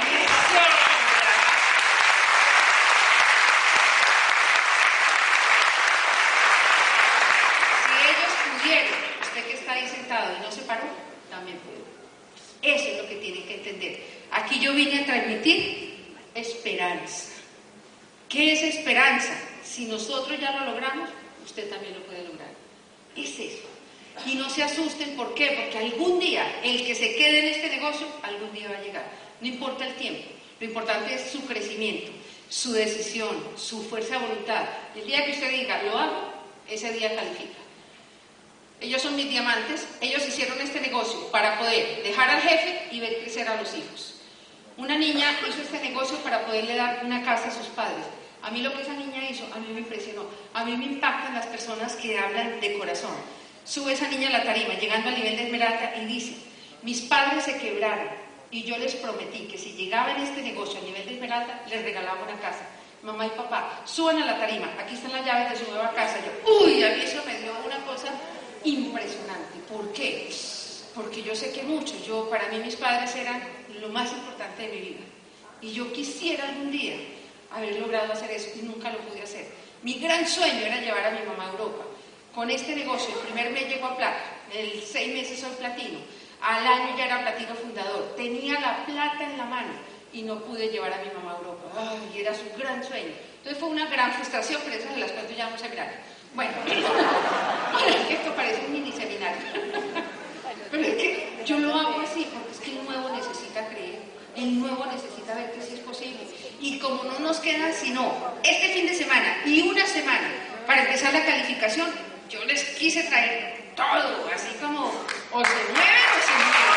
Si ellos pudieron, usted que está ahí sentado y no se paró, también pudo. Eso es lo que tienen que entender. Aquí yo vine a transmitir esperanza. ¿Qué es esperanza? Si nosotros ya lo logramos, usted también lo puede lograr. Es eso. Y no se asusten, ¿por qué? Porque algún día, el que se quede en este negocio, algún día va a llegar. No importa el tiempo, lo importante es su crecimiento, su decisión, su fuerza de voluntad. El día que usted diga, lo hago, ese día califica. Ellos son mis diamantes, ellos hicieron este negocio para poder dejar al jefe y ver crecer a los hijos. Una niña hizo este negocio para poderle dar una casa a sus padres. A mí lo que esa niña hizo, a mí me impresionó. A mí me impactan las personas que hablan de corazón. Sube esa niña a la tarima, llegando al nivel de Esmeralda, y dice, mis padres se quebraron y yo les prometí que si llegaba en este negocio a nivel de Esmeralda, les regalaba una casa. Mamá y papá, suban a la tarima, aquí están las llaves de su nueva casa. Yo, uy, a mí eso me dio una cosa impresionante. ¿Por qué? Porque yo sé que mucho, para mí mis padres eran lo más importante de mi vida. Y yo quisiera algún día haber logrado hacer eso y nunca lo pude hacer. Mi gran sueño era llevar a mi mamá a Europa. Con este negocio, el primer mes llegó a plata, en 6 meses soy platino, al año ya era platino fundador, tenía la plata en la mano y no pude llevar a mi mamá a Europa. Ay, era su gran sueño. Entonces fue una gran frustración, pero eso se las cuento ya vamos a mirar. Bueno, esto parece un mini seminario. Pero es que yo lo hago así porque es que el nuevo necesita creer. El nuevo necesita ver que sí es posible. Y como no nos queda sino este fin de semana y una semana para empezar la calificación, yo les quise traer todo, así como o se mueven o se mueven.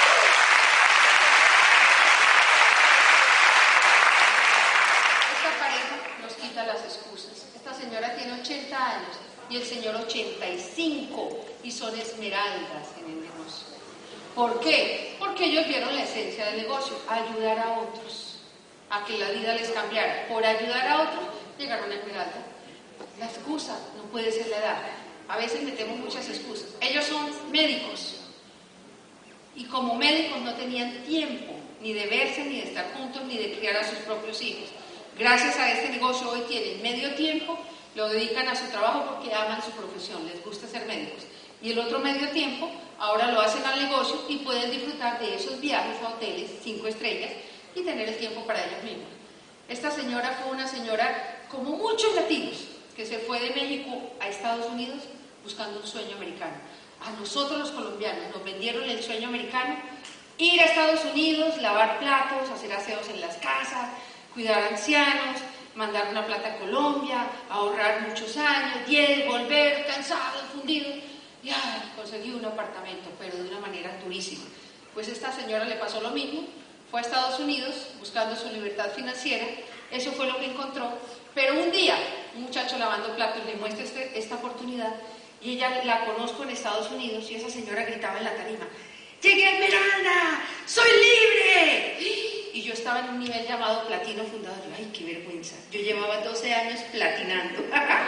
Esta pareja nos quita las excusas. Esta señora tiene 80 años y el señor 85 y son esmeraldas en el negocio. ¿Por qué? Porque ellos vieron la esencia del negocio, ayudar a otros, a que la vida les cambiara. Por ayudar a otros, llegaron a esmeralda. La excusa no puede ser la edad. A veces metemos muchas excusas. Ellos son médicos y como médicos no tenían tiempo ni de verse, ni de estar juntos, ni de criar a sus propios hijos. Gracias a este negocio hoy tienen medio tiempo, lo dedican a su trabajo porque aman su profesión, les gusta ser médicos. Y el otro medio tiempo, ahora lo hacen al negocio y pueden disfrutar de esos viajes a hoteles 5 estrellas y tener el tiempo para ellos mismos. Esta señora fue una señora, como muchos latinos, que se fue de México a Estados Unidos buscando un sueño americano. A nosotros los colombianos nos vendieron el sueño americano, ir a Estados Unidos, lavar platos, hacer aseos en las casas, cuidar a ancianos, mandar una plata a Colombia, ahorrar muchos años, volver cansado, fundido. Y conseguí un apartamento, pero de una manera durísima. Pues a esta señora le pasó lo mismo, fue a Estados Unidos buscando su libertad financiera, eso fue lo que encontró, pero un día un muchacho lavando platos le muestra esta oportunidad y ella la conozco en Estados Unidos y esa señora gritaba en la tarima: ¡llegué a Esmeralda! ¡Soy libre! Y yo estaba en un nivel llamado platino fundador. ¡Ay, qué vergüenza! Yo llevaba 12 años platinando.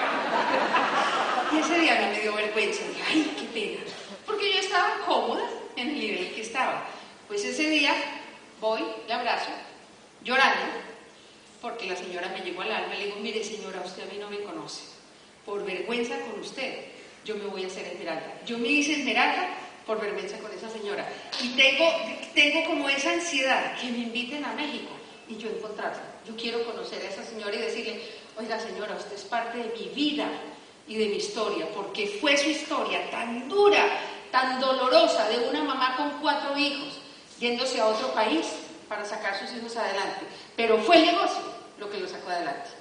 Y ese día a mí me dio vergüenza. Dije, ¡ay, qué pena! Porque yo estaba cómoda en el nivel que estaba. Pues ese día voy, le abrazo, llorando, porque la señora me llegó al alma y le digo: mire señora, usted a mí no me conoce. Por vergüenza con usted, yo me voy a hacer esmeralda. Yo me hice esmeralda por vergüenza con esa señora. Y tengo como esa ansiedad que me inviten a México y yo encontrarla. Yo quiero conocer a esa señora y decirle: oiga señora, usted es parte de mi vida y de mi historia, porque fue su historia tan dura, tan dolorosa, de una mamá con 4 hijos, yéndose a otro país para sacar sus hijos adelante. Pero fue el negocio lo que lo sacó adelante.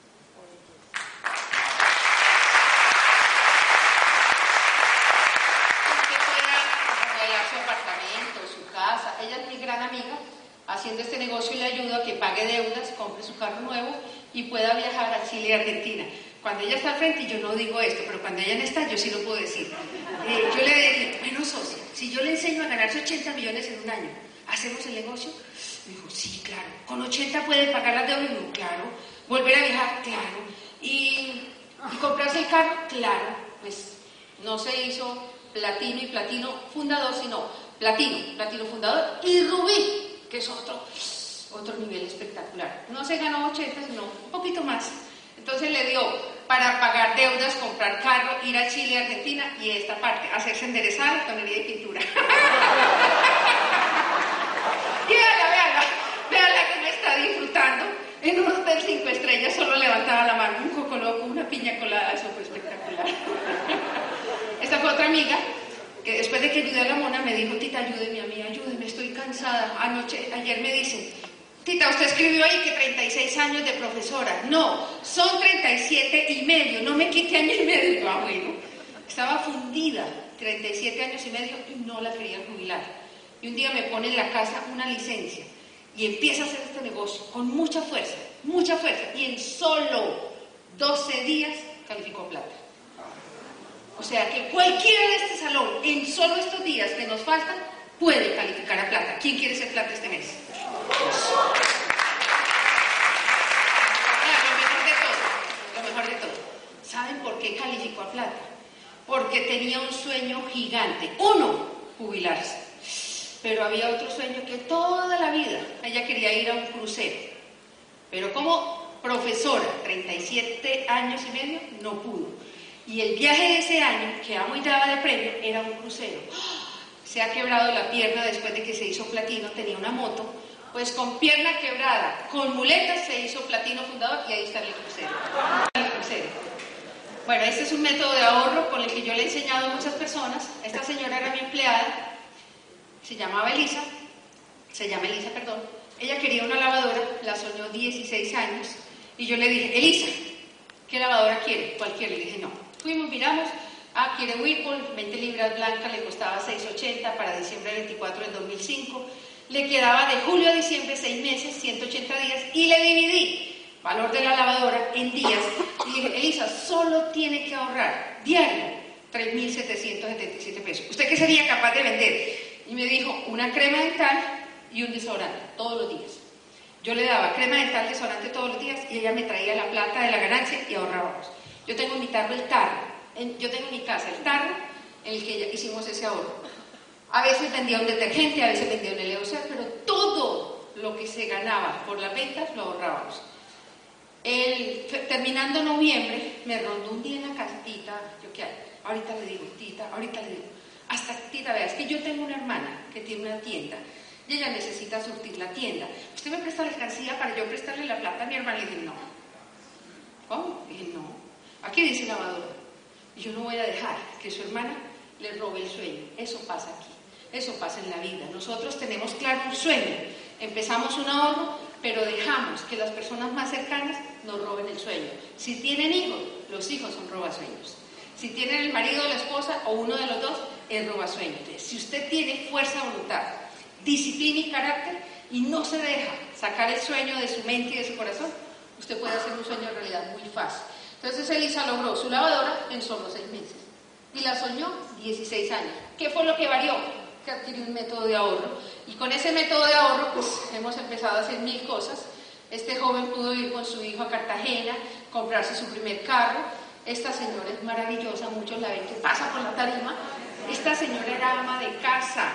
Ella es mi gran amiga, haciendo este negocio y le ayudo a que pague deudas, compre su carro nuevo y pueda viajar a Chile y Argentina. Cuando ella está al frente, yo no digo esto, pero cuando ella no está, yo sí lo puedo decir. Yo le digo: bueno, socia, si yo le enseño a ganarse 80 millones en un año, ¿hacemos el negocio? Me dijo: sí, claro. ¿Con 80 puede pagar las deudas? No, claro. ¿Volver a viajar? Claro. ¿Y comprarse el carro? Claro. Pues no se hizo platino y platino fundador, sino platino fundador y rubí, que es otro nivel espectacular. No se ganó 80, sino un poquito más. Entonces le dio para pagar deudas, comprar carro, ir a Chile, Argentina y esta parte, hacerse enderezar, tonería y pintura. Y véala que me está disfrutando. En un hotel 5 estrellas solo levantaba la mano, un coco loco, una piña colada, eso fue espectacular. Esta fue otra amiga que después de que ayudé a la mona me dijo: tita, ayúdeme a mí, ayúdeme, estoy cansada. Ayer me dicen: tita, usted escribió ahí que 36 años de profesora. No, son 37 y medio, no me quite año y medio. Ah, bueno, estaba fundida, 37 años y medio y no la querían jubilar. Y un día me pone en la casa una licencia y empieza a hacer este negocio con mucha fuerza, y en solo 12 días calificó plata. O sea que cualquiera de este salón, en solo estos días que nos faltan, puede calificar a plata. ¿Quién quiere ser plata este mes? Lo mejor de todo. ¿Saben por qué calificó a plata? Porque tenía un sueño gigante. Uno, jubilarse. Pero había otro sueño que toda la vida ella quería ir a un crucero. Pero como profesora, 37 años y medio, no pudo. Y el viaje de ese año, que amo y daba de premio, era un crucero. Se ha quebrado la pierna después de que se hizo platino, tenía una moto, pues con pierna quebrada, con muletas se hizo platino fundador y ahí está el crucero. Bueno, este es un método de ahorro con el que yo le he enseñado a muchas personas. Esta señora era mi empleada, se llamaba Elisa, se llama Elisa, perdón, ella quería una lavadora, la soñó 16 años, y yo le dije, Elisa, ¿qué lavadora quiere? Cualquiera. Le dije, no. Fuimos, miramos, quiere Whirlpool, 20 libras blanca, le costaba $6.80 para diciembre 24 del 2005, le quedaba de julio a diciembre 6 meses, 180 días, y le dividí valor de la lavadora en días, y dije, Elisa, solo tiene que ahorrar diario 3.777 pesos. ¿Usted qué sería capaz de vender? Y me dijo, una crema dental y un desodorante, todos los días. Yo le daba crema dental, desodorante todos los días, y ella me traía la plata de la ganancia y ahorrábamos. Yo tengo en mi tarro el tarro, yo tengo en mi casa el tarro en el que hicimos ese ahorro. A veces vendía un detergente, a veces vendía un LOC, pero todo lo que se ganaba por las ventas lo ahorrábamos. Terminando noviembre, me rondó un día en la casa, tita, ¿yo qué hago? Ahorita le digo, tita, ahorita le digo. Hasta, tita, vea, es que yo tengo una hermana que tiene una tienda y ella necesita surtir la tienda. ¿Usted me presta la alcancía para yo prestarle la plata a mi hermana? Le dije, no. ¿Cómo? Le dije, no. Aquí dice lavadora. Y yo no voy a dejar que su hermana le robe el sueño. Eso pasa aquí. Eso pasa en la vida. Nosotros tenemos claro un sueño. Empezamos un ahorro, pero dejamos que las personas más cercanas nos roben el sueño. Si tienen hijos, los hijos son robasueños. Si tienen el marido o la esposa o uno de los dos, es robasueño. Entonces, si usted tiene fuerza de voluntad, disciplina y carácter y no se deja sacar el sueño de su mente y de su corazón, usted puede hacer un sueño en realidad muy fácil. Entonces Elisa logró su lavadora en solo 6 meses y la soñó 16 años. ¿Qué fue lo que varió? Que adquirió un método de ahorro, y con ese método de ahorro pues hemos empezado a hacer 1000 cosas. Este joven pudo ir con su hijo a Cartagena, comprarse su primer carro. Esta señora es maravillosa, muchos la ven que pasa por la tarima. Esta señora era ama de casa,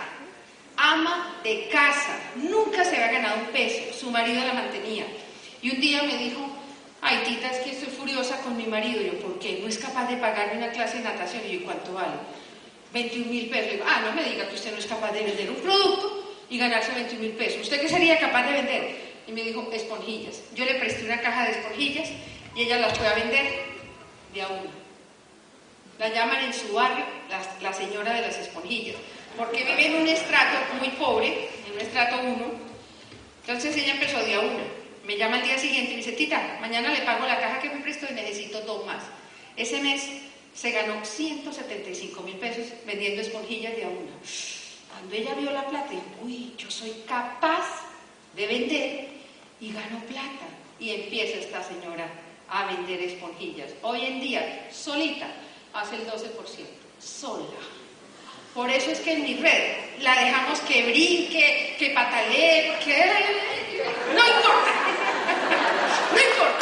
nunca se había ganado un peso, su marido la mantenía. Y un día me dijo, ay tita, es que estoy furiosa con mi marido. Y yo, ¿por qué? No es capaz de pagarme una clase de natación. Y yo, ¿cuánto vale? 21.000 pesos. Le digo, no me diga que usted no es capaz de vender un producto y ganarse 21.000 pesos. ¿Usted qué sería capaz de vender? Y me dijo, esponjillas. Yo le presté una caja de esponjillas y ella las fue a vender de a una. La llaman en su barrio la señora de las esponjillas, porque vive en un estrato muy pobre, en un estrato 1. Entonces ella empezó de a una. Me llama el día siguiente y me dice, tita, mañana le pago la caja que me prestó y necesito 2 más. Ese mes se ganó 175.000 pesos vendiendo esponjillas de a una. Cuando ella vio la plata, dijo, uy, yo soy capaz de vender y gano plata. Y empieza esta señora a vender esponjillas. Hoy en día, solita, hace el 12%, sola. Por eso es que en mi red la dejamos que brinque, que patalee, porque no importa, no importa.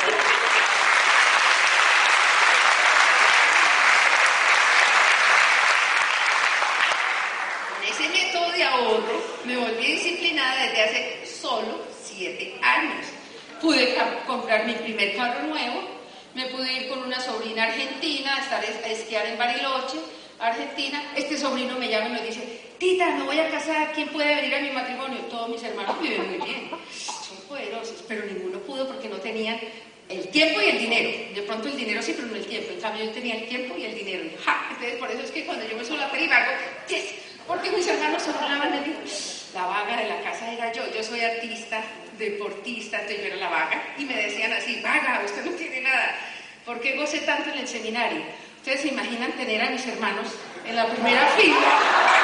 Con ese método de ahorro me volví disciplinada desde hace solo 7 años. Pude comprar mi primer carro nuevo, me pude ir con una sobrina argentina a esquiar en Bariloche, Argentina. Este sobrino me llama y me dice, tita, me voy a casar, ¿quién puede venir a mi matrimonio? Todos mis hermanos viven muy bien, son poderosos, pero ninguno pudo porque no tenían el tiempo y el dinero. De pronto el dinero sí, pero no el tiempo. En cambio yo tenía el tiempo y el dinero. Entonces por eso es que cuando yo me suelo a tarima hago, yes, porque mis hermanos se burlaban de mí. La vaga de la casa era yo soy artista, deportista, entonces yo era la vaga, y me decían así, vaga, usted no tiene nada. ¿Por qué gocé tanto en el seminario? Ustedes se imaginan tener a mis hermanos en la primera fila.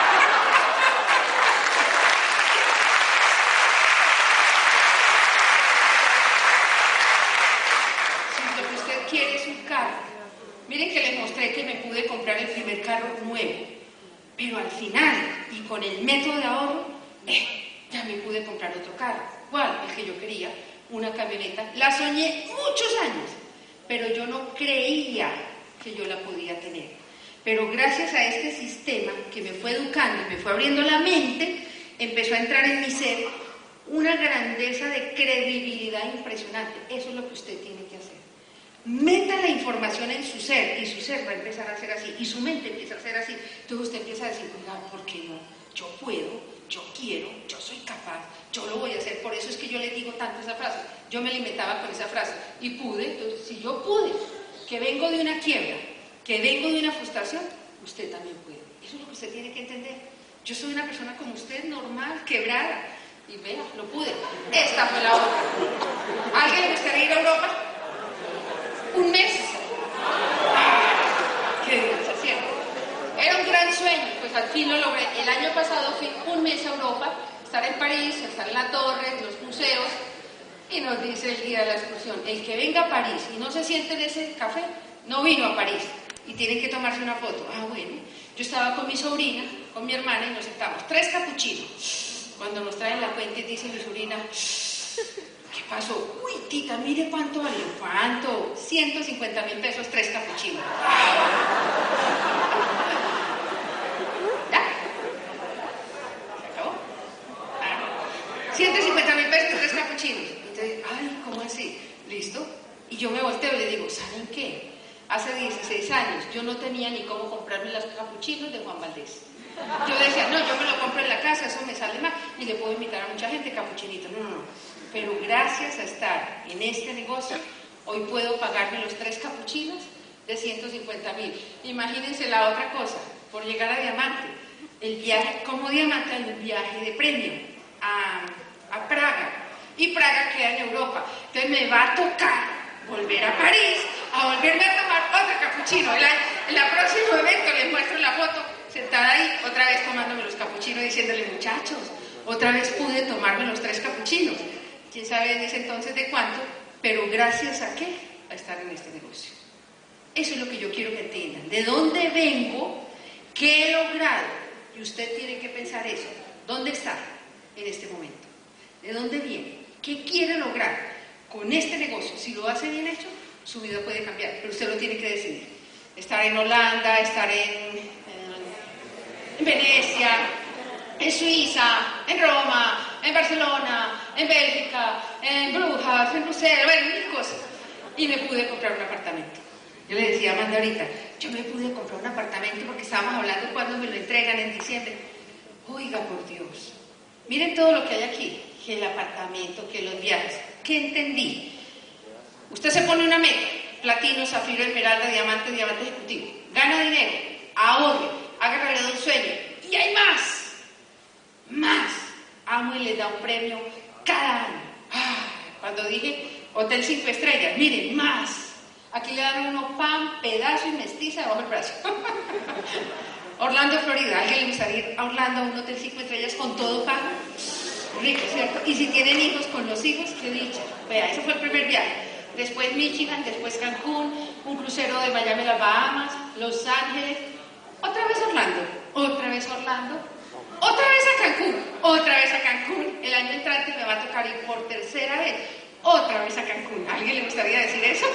Si lo que usted quiere es un carro. Miren que les mostré que me pude comprar el primer carro nuevo, pero al final, y con el método de ahorro, ya me pude comprar otro carro. ¿Cuál? El que yo quería, una camioneta. La soñé muchos años, pero yo no creía que yo la podía tener. Pero gracias a este sistema que me fue educando y me fue abriendo la mente, empezó a entrar en mi ser una grandeza de credibilidad impresionante. Eso es lo que usted tiene que hacer. Meta la información en su ser y su ser va a empezar a ser así y su mente empieza a ser así. Entonces usted empieza a decir, oiga, ¿por qué no? Yo puedo, yo quiero, yo soy capaz, yo lo voy a hacer. Por eso es que yo le digo tanto esa frase. Yo me alimentaba con esa frase y pude. Entonces, si yo pude, que vengo de una quiebra, que vengo de una frustración, usted también puede. Eso es lo que usted tiene que entender. Yo soy una persona como usted, normal, quebrada, Y vea, lo pude. Esta fue la otra. ¿Alguien le gustaría ir a Europa? ¿Un mes? ¡Qué dulce, cierto! Era un gran sueño, pues al fin lo logré. El año pasado fui un mes a Europa, estar en París, estar en la torre, en los museos, y nos dice el guía de la excursión, el que venga a París y no se siente en ese café, no vino a París, y tienen que tomarse una foto. Ah, bueno, yo estaba con mi sobrina, con mi hermana, y nos sentamos, 3 capuchinos. Cuando nos traen la cuenta y dice mi sobrina, ¿qué pasó? Uy, tita, mire cuánto valió. ¿Cuánto? 150.000 pesos, 3 capuchinos. ¿Ya? ¿Se acabó? 150.000 pesos, 3 capuchinos. Entonces, ay, ¿cómo así? ¿Listo? Y yo me volteo y le digo, ¿saben qué? Hace 16 años yo no tenía ni cómo comprarme los capuchinos de Juan Valdés. Yo decía, no, yo me lo compro en la casa, eso me sale más y le puedo invitar a mucha gente capuchinito. No. Pero gracias a estar en este negocio, hoy puedo pagarme los 3 capuchinos de 150.000. Imagínense la otra cosa, por llegar a Diamante, el viaje, como Diamante hay un viaje de premio a Praga, y Praga queda en Europa. Entonces me va a tocar volver a París, a volverme a tomar otro capuchino. En el próximo evento les muestro la foto, sentada ahí, otra vez tomándome los capuchinos, diciéndole, muchachos, otra vez pude tomarme los 3 capuchinos. Quién sabe en ese entonces de cuánto, pero gracias a qué, a estar en este negocio. Eso es lo que yo quiero que entiendan. ¿De dónde vengo? ¿Qué he logrado? Y usted tiene que pensar eso. ¿Dónde está en este momento? ¿De dónde viene? ¿Qué quiere lograr con este negocio? Si lo hace bien hecho, su vida puede cambiar, pero usted lo tiene que decidir. Estar en Holanda, estar en Venecia, en Suiza, en Roma, en Barcelona, en Bélgica, en Brujas, en Bruselas, bueno, mil cosas. Y me pude comprar un apartamento. Yo le decía a Amanda ahorita, yo me pude comprar un apartamento porque estábamos hablando cuando me lo entregan en diciembre. Oiga, por Dios, miren todo lo que hay aquí, que el apartamento, que los viajes. ¿Qué entendí? Usted se pone una meta, platino, zafiro, esmeralda, diamante, diamante ejecutivo. Gana dinero, ahorre, haga realidad un sueño. Y hay más. Amo y le da un premio cada año. Cuando dije Hotel 5 estrellas, miren, más. Aquí le dan uno pan, pedazo y mestiza debajo del brazo. Orlando, Florida. ¿Alguien le gustaría ir a Orlando a un Hotel 5 estrellas con todo pago? Rico, ¿cierto? Y si tienen hijos, con los hijos, qué dicha. Vea, ese fue el primer viaje. Después Michigan, después Cancún, un crucero de Miami a las Bahamas, Los Ángeles, otra vez Orlando, otra vez Orlando, otra vez a Cancún, otra vez a Cancún. El año entrante me va a tocar ir por tercera vez, otra vez a Cancún. ¿A alguien le gustaría decir eso?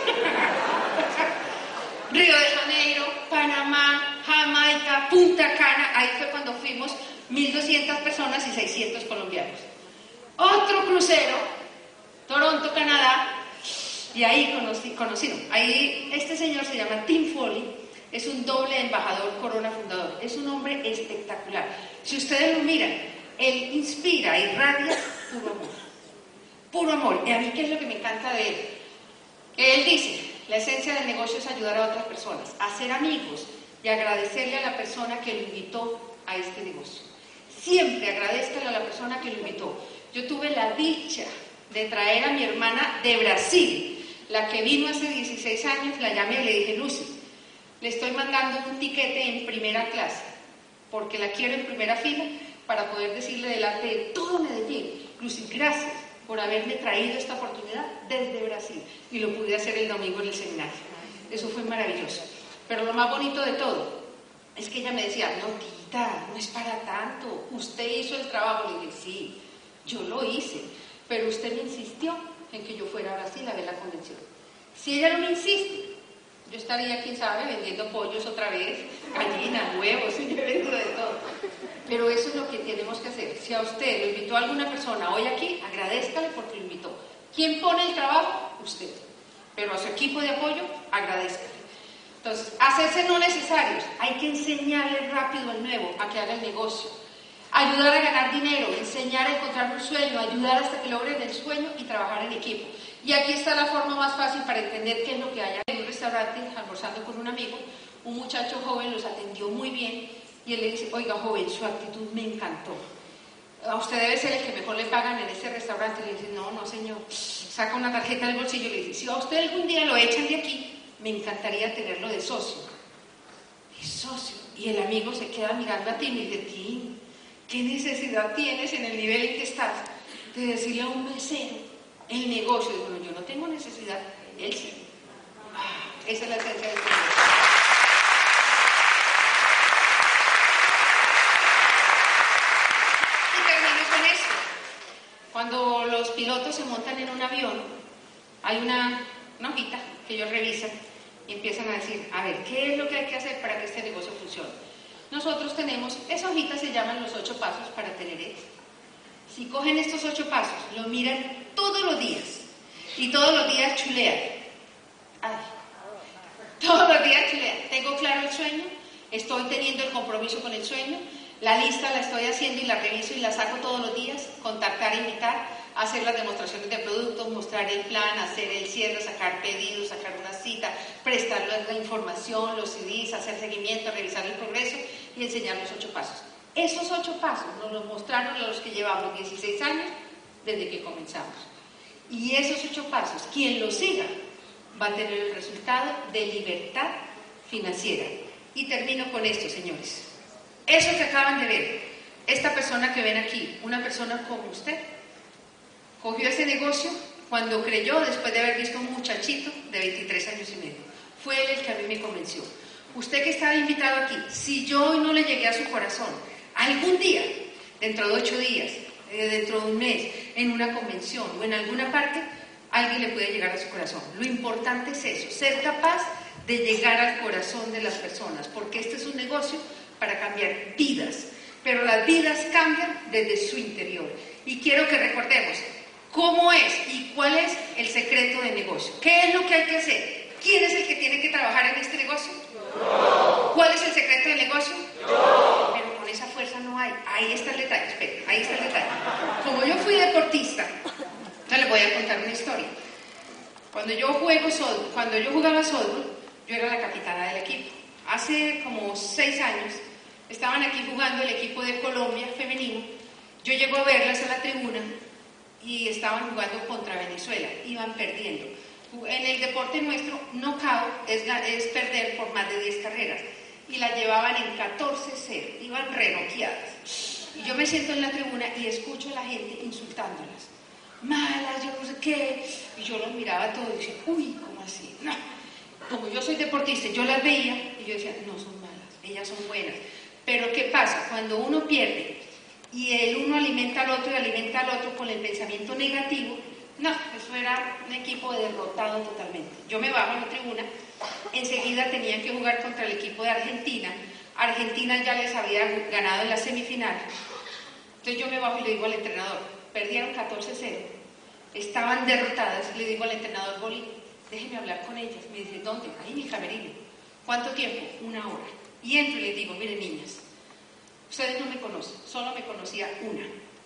Río de Janeiro, Panamá, Jamaica, Punta Cana. Ahí fue cuando fuimos 1.200 personas y 600 colombianos. Otro crucero, Toronto, Canadá. Y ahí conocieron. Ahí este señor se llama Tim Foley, es un doble embajador Corona fundador. Es un hombre espectacular. Si ustedes lo miran, él inspira, irradia puro amor. Puro amor. Y a mí, ¿qué es lo que me encanta de él? Él dice, la esencia del negocio es ayudar a otras personas, a ser amigos y agradecerle a la persona que lo invitó a este negocio. Siempre agradezcale a la persona que lo invitó. Yo tuve la dicha de traer a mi hermana de Brasil, la que vino hace 16 años, la llamé y le dije, Lucy, le estoy mandando un tiquete en primera clase, porque la quiero en primera fila, para poder decirle delante de todo Medellín, Lucy, gracias por haberme traído esta oportunidad desde Brasil, y lo pude hacer el domingo en el seminario. Eso fue maravilloso. Pero lo más bonito de todo es que ella me decía, no, tita, no es para tanto, usted hizo el trabajo. Le dije, sí, yo lo hice, pero usted me insistió en que yo fuera a Brasil a ver la convención. Si ella no me insiste, yo estaría, quién sabe, vendiendo pollos otra vez, gallinas, huevos, y yo he vendido de todo. Pero eso es lo que tenemos que hacer. Si a usted lo invitó a alguna persona hoy aquí, agradézcale porque lo invitó. ¿Quién pone el trabajo? Usted. Pero a su equipo de apoyo, agradézcale. Entonces, hacerse no necesarios. Hay que enseñarle rápido al nuevo a que haga el negocio. Ayudar a ganar dinero, enseñar a encontrar un sueño, ayudar hasta que logren el sueño y trabajar en equipo. Y aquí está la forma más fácil para entender qué es lo que hay. En un restaurante, almorzando con un amigo, un muchacho joven los atendió muy bien y él le dice, oiga joven, su actitud me encantó. a usted debe ser el que mejor le pagan en este restaurante. Le dice, no, no señor, saca una tarjeta del bolsillo y le dice, si a usted algún día lo echan de aquí, me encantaría tenerlo de socio. ¿De socio? Y el amigo se queda mirando a Tim y dice, Tim, ¿qué necesidad tienes en el nivel en que estás de decirle a un mesero el negocio? Y bueno, yo no tengo necesidad, él sí. Esa es la esencia del negocio. Cuando los pilotos se montan en un avión, hay una hojita que ellos revisan y empiezan a decir, a ver, ¿qué es lo que hay que hacer para que este negocio funcione? Nosotros tenemos, esa hojita se llaman los 8 pasos para tener éxito. Si cogen estos 8 pasos, lo miran todos los días y todos los días chulean. Ay, todos los días chulean. Tengo claro el sueño, estoy teniendo el compromiso con el sueño. La lista la estoy haciendo y la reviso y la saco todos los días, contactar, invitar, hacer las demostraciones de productos, mostrar el plan, hacer el cierre, sacar pedidos, sacar una cita, prestar la información, los CDs, hacer seguimiento, revisar el progreso y enseñar los 8 pasos. Esos 8 pasos nos los mostraron a los que llevamos 16 años desde que comenzamos. Y esos 8 pasos, quien los siga, va a tener el resultado de libertad financiera. Y termino con esto, señores. Eso que acaban de ver, esta persona que ven aquí, una persona como usted, cogió ese negocio cuando creyó, después de haber visto a un muchachito de 23 años y medio. Fue él el que a mí me convenció. Usted que estaba invitado aquí, si yo hoy no le llegué a su corazón, algún día, dentro de 8 días, dentro de un mes, en una convención o en alguna parte, alguien le puede llegar a su corazón. Lo importante es eso, ser capaz de llegar al corazón de las personas, porque este es un negocio para cambiar vidas, pero las vidas cambian desde su interior. Y quiero que recordemos cómo es y cuál es el secreto del negocio. ¿Qué es lo que hay que hacer? ¿Quién es el que tiene que trabajar en este negocio? Yo. ¿Cuál es el secreto del negocio? Yo. Pero con esa fuerza no hay. Ahí está el detalle, espera, ahí está el detalle. Como yo fui deportista, ya les voy a contar una historia. Cuando yo jugaba softball, yo era la capitana del equipo. Hace como 6 años, estaban aquí jugando el equipo de Colombia femenino. Yo llego a verlas a la tribuna y estaban jugando contra Venezuela, iban perdiendo. En el deporte nuestro, knockout es perder por más de 10 carreras. Y la llevaban en 14-0, iban renoqueadas. Y yo me siento en la tribuna y escucho a la gente insultándolas. Malas, yo no sé qué. Y yo los miraba todos y decía, uy, ¿cómo así? No. Como yo soy deportista, yo las veía y yo decía, no son malas, ellas son buenas. Pero ¿qué pasa? Cuando uno pierde y el uno alimenta al otro y alimenta al otro con el pensamiento negativo, no, eso era un equipo derrotado totalmente. Yo me bajo a la tribuna, enseguida tenían que jugar contra el equipo de Argentina. Argentina ya les había ganado en la semifinal. Entonces yo me bajo y le digo al entrenador, perdieron 14-0, estaban derrotadas, le digo al entrenador, Boli, déjeme hablar con ellas. Me dice, ¿dónde? Ahí en mi camerino. ¿Cuánto tiempo? 1 hora. Y entro y les digo, miren niñas, ustedes no me conocen, solo me conocía una.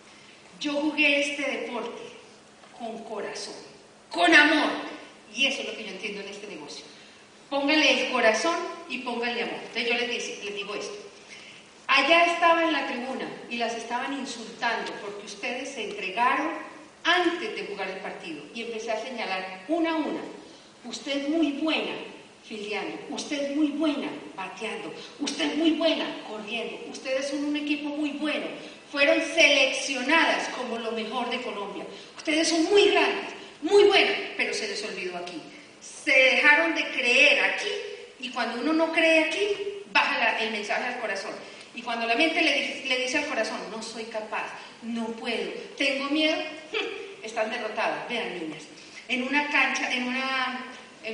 Yo jugué este deporte con corazón, con amor. Y eso es lo que yo entiendo en este negocio. Póngale el corazón y póngale amor. Entonces yo les digo esto. Allá estaba en la tribuna y las estaban insultando porque ustedes se entregaron antes de jugar el partido. Y empecé a señalar una a una. Usted es muy buena filiando, usted es muy buena bateando, usted es muy buena corriendo, ustedes son un equipo muy bueno, fueron seleccionadas como lo mejor de Colombia, ustedes son muy grandes, muy buenas, pero se les olvidó aquí, se dejaron de creer aquí y cuando uno no cree aquí, baja el mensaje al corazón. Y cuando la mente le dice al corazón, no soy capaz, no puedo, tengo miedo, están derrotadas. Vean niñas, en una cancha, en una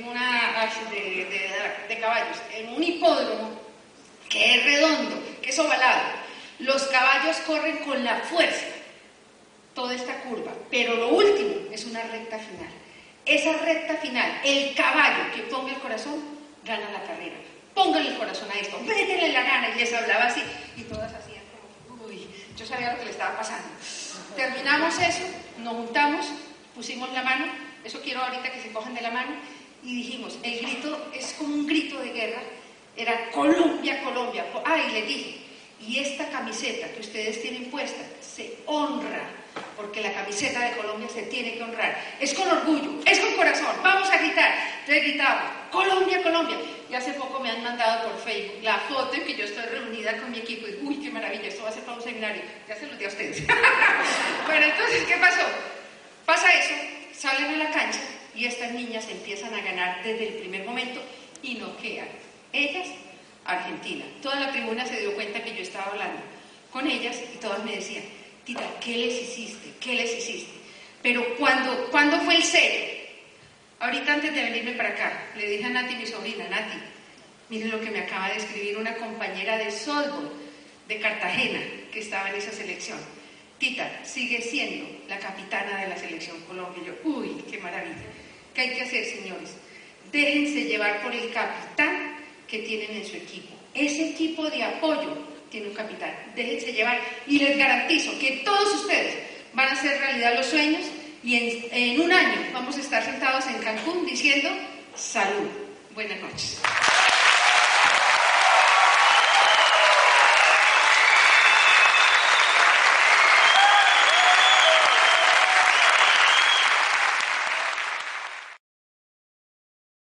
de caballos, en un hipódromo que es redondo, que es ovalado, los caballos corren con la fuerza toda esta curva, pero lo último es una recta final. Esa recta final, el caballo que ponga el corazón, gana la carrera. Pónganle el corazón a esto, métele la gana. Y les hablaba así, y todas hacían como, uy, yo sabía lo que le estaba pasando. Terminamos eso, nos juntamos, pusimos la mano, eso quiero ahorita que se cojan de la mano, y dijimos, el grito es como un grito de guerra, era Colombia, Colombia. Y les dije, Y esta camiseta que ustedes tienen puesta se honra, porque la camiseta de Colombia se tiene que honrar. Es con orgullo, es con corazón. Vamos a gritar. Entonces gritamos, Colombia, Colombia. Y hace poco me han mandado por Facebook la foto en que yo estoy reunida con mi equipo. Y uy, qué maravilla, esto va a ser para un seminario. Ya se los di a ustedes. Bueno, entonces, ¿qué pasó? Pasa eso, salen a la cancha y estas niñas empiezan a ganar desde el primer momento y noquean. Ellas, Argentina. Toda la tribuna se dio cuenta que yo estaba hablando con ellas y todas me decían, Tita, ¿qué les hiciste? ¿Qué les hiciste? Pero ¿cuándo fue el sello? Ahorita antes de venirme para acá, le dije a Nati, mi sobrina, Nati, miren lo que me acaba de escribir una compañera de softball de Cartagena que estaba en esa selección. Tita, sigue siendo la capitana de la selección Colombia. Y yo, uy, qué maravilla. ¿Qué hay que hacer, señores? Déjense llevar por el capitán que tienen en su equipo. Ese equipo de apoyo tiene un capitán. Déjense llevar y les garantizo que todos ustedes van a hacer realidad los sueños y en un año vamos a estar sentados en Cancún diciendo salud. Buenas noches.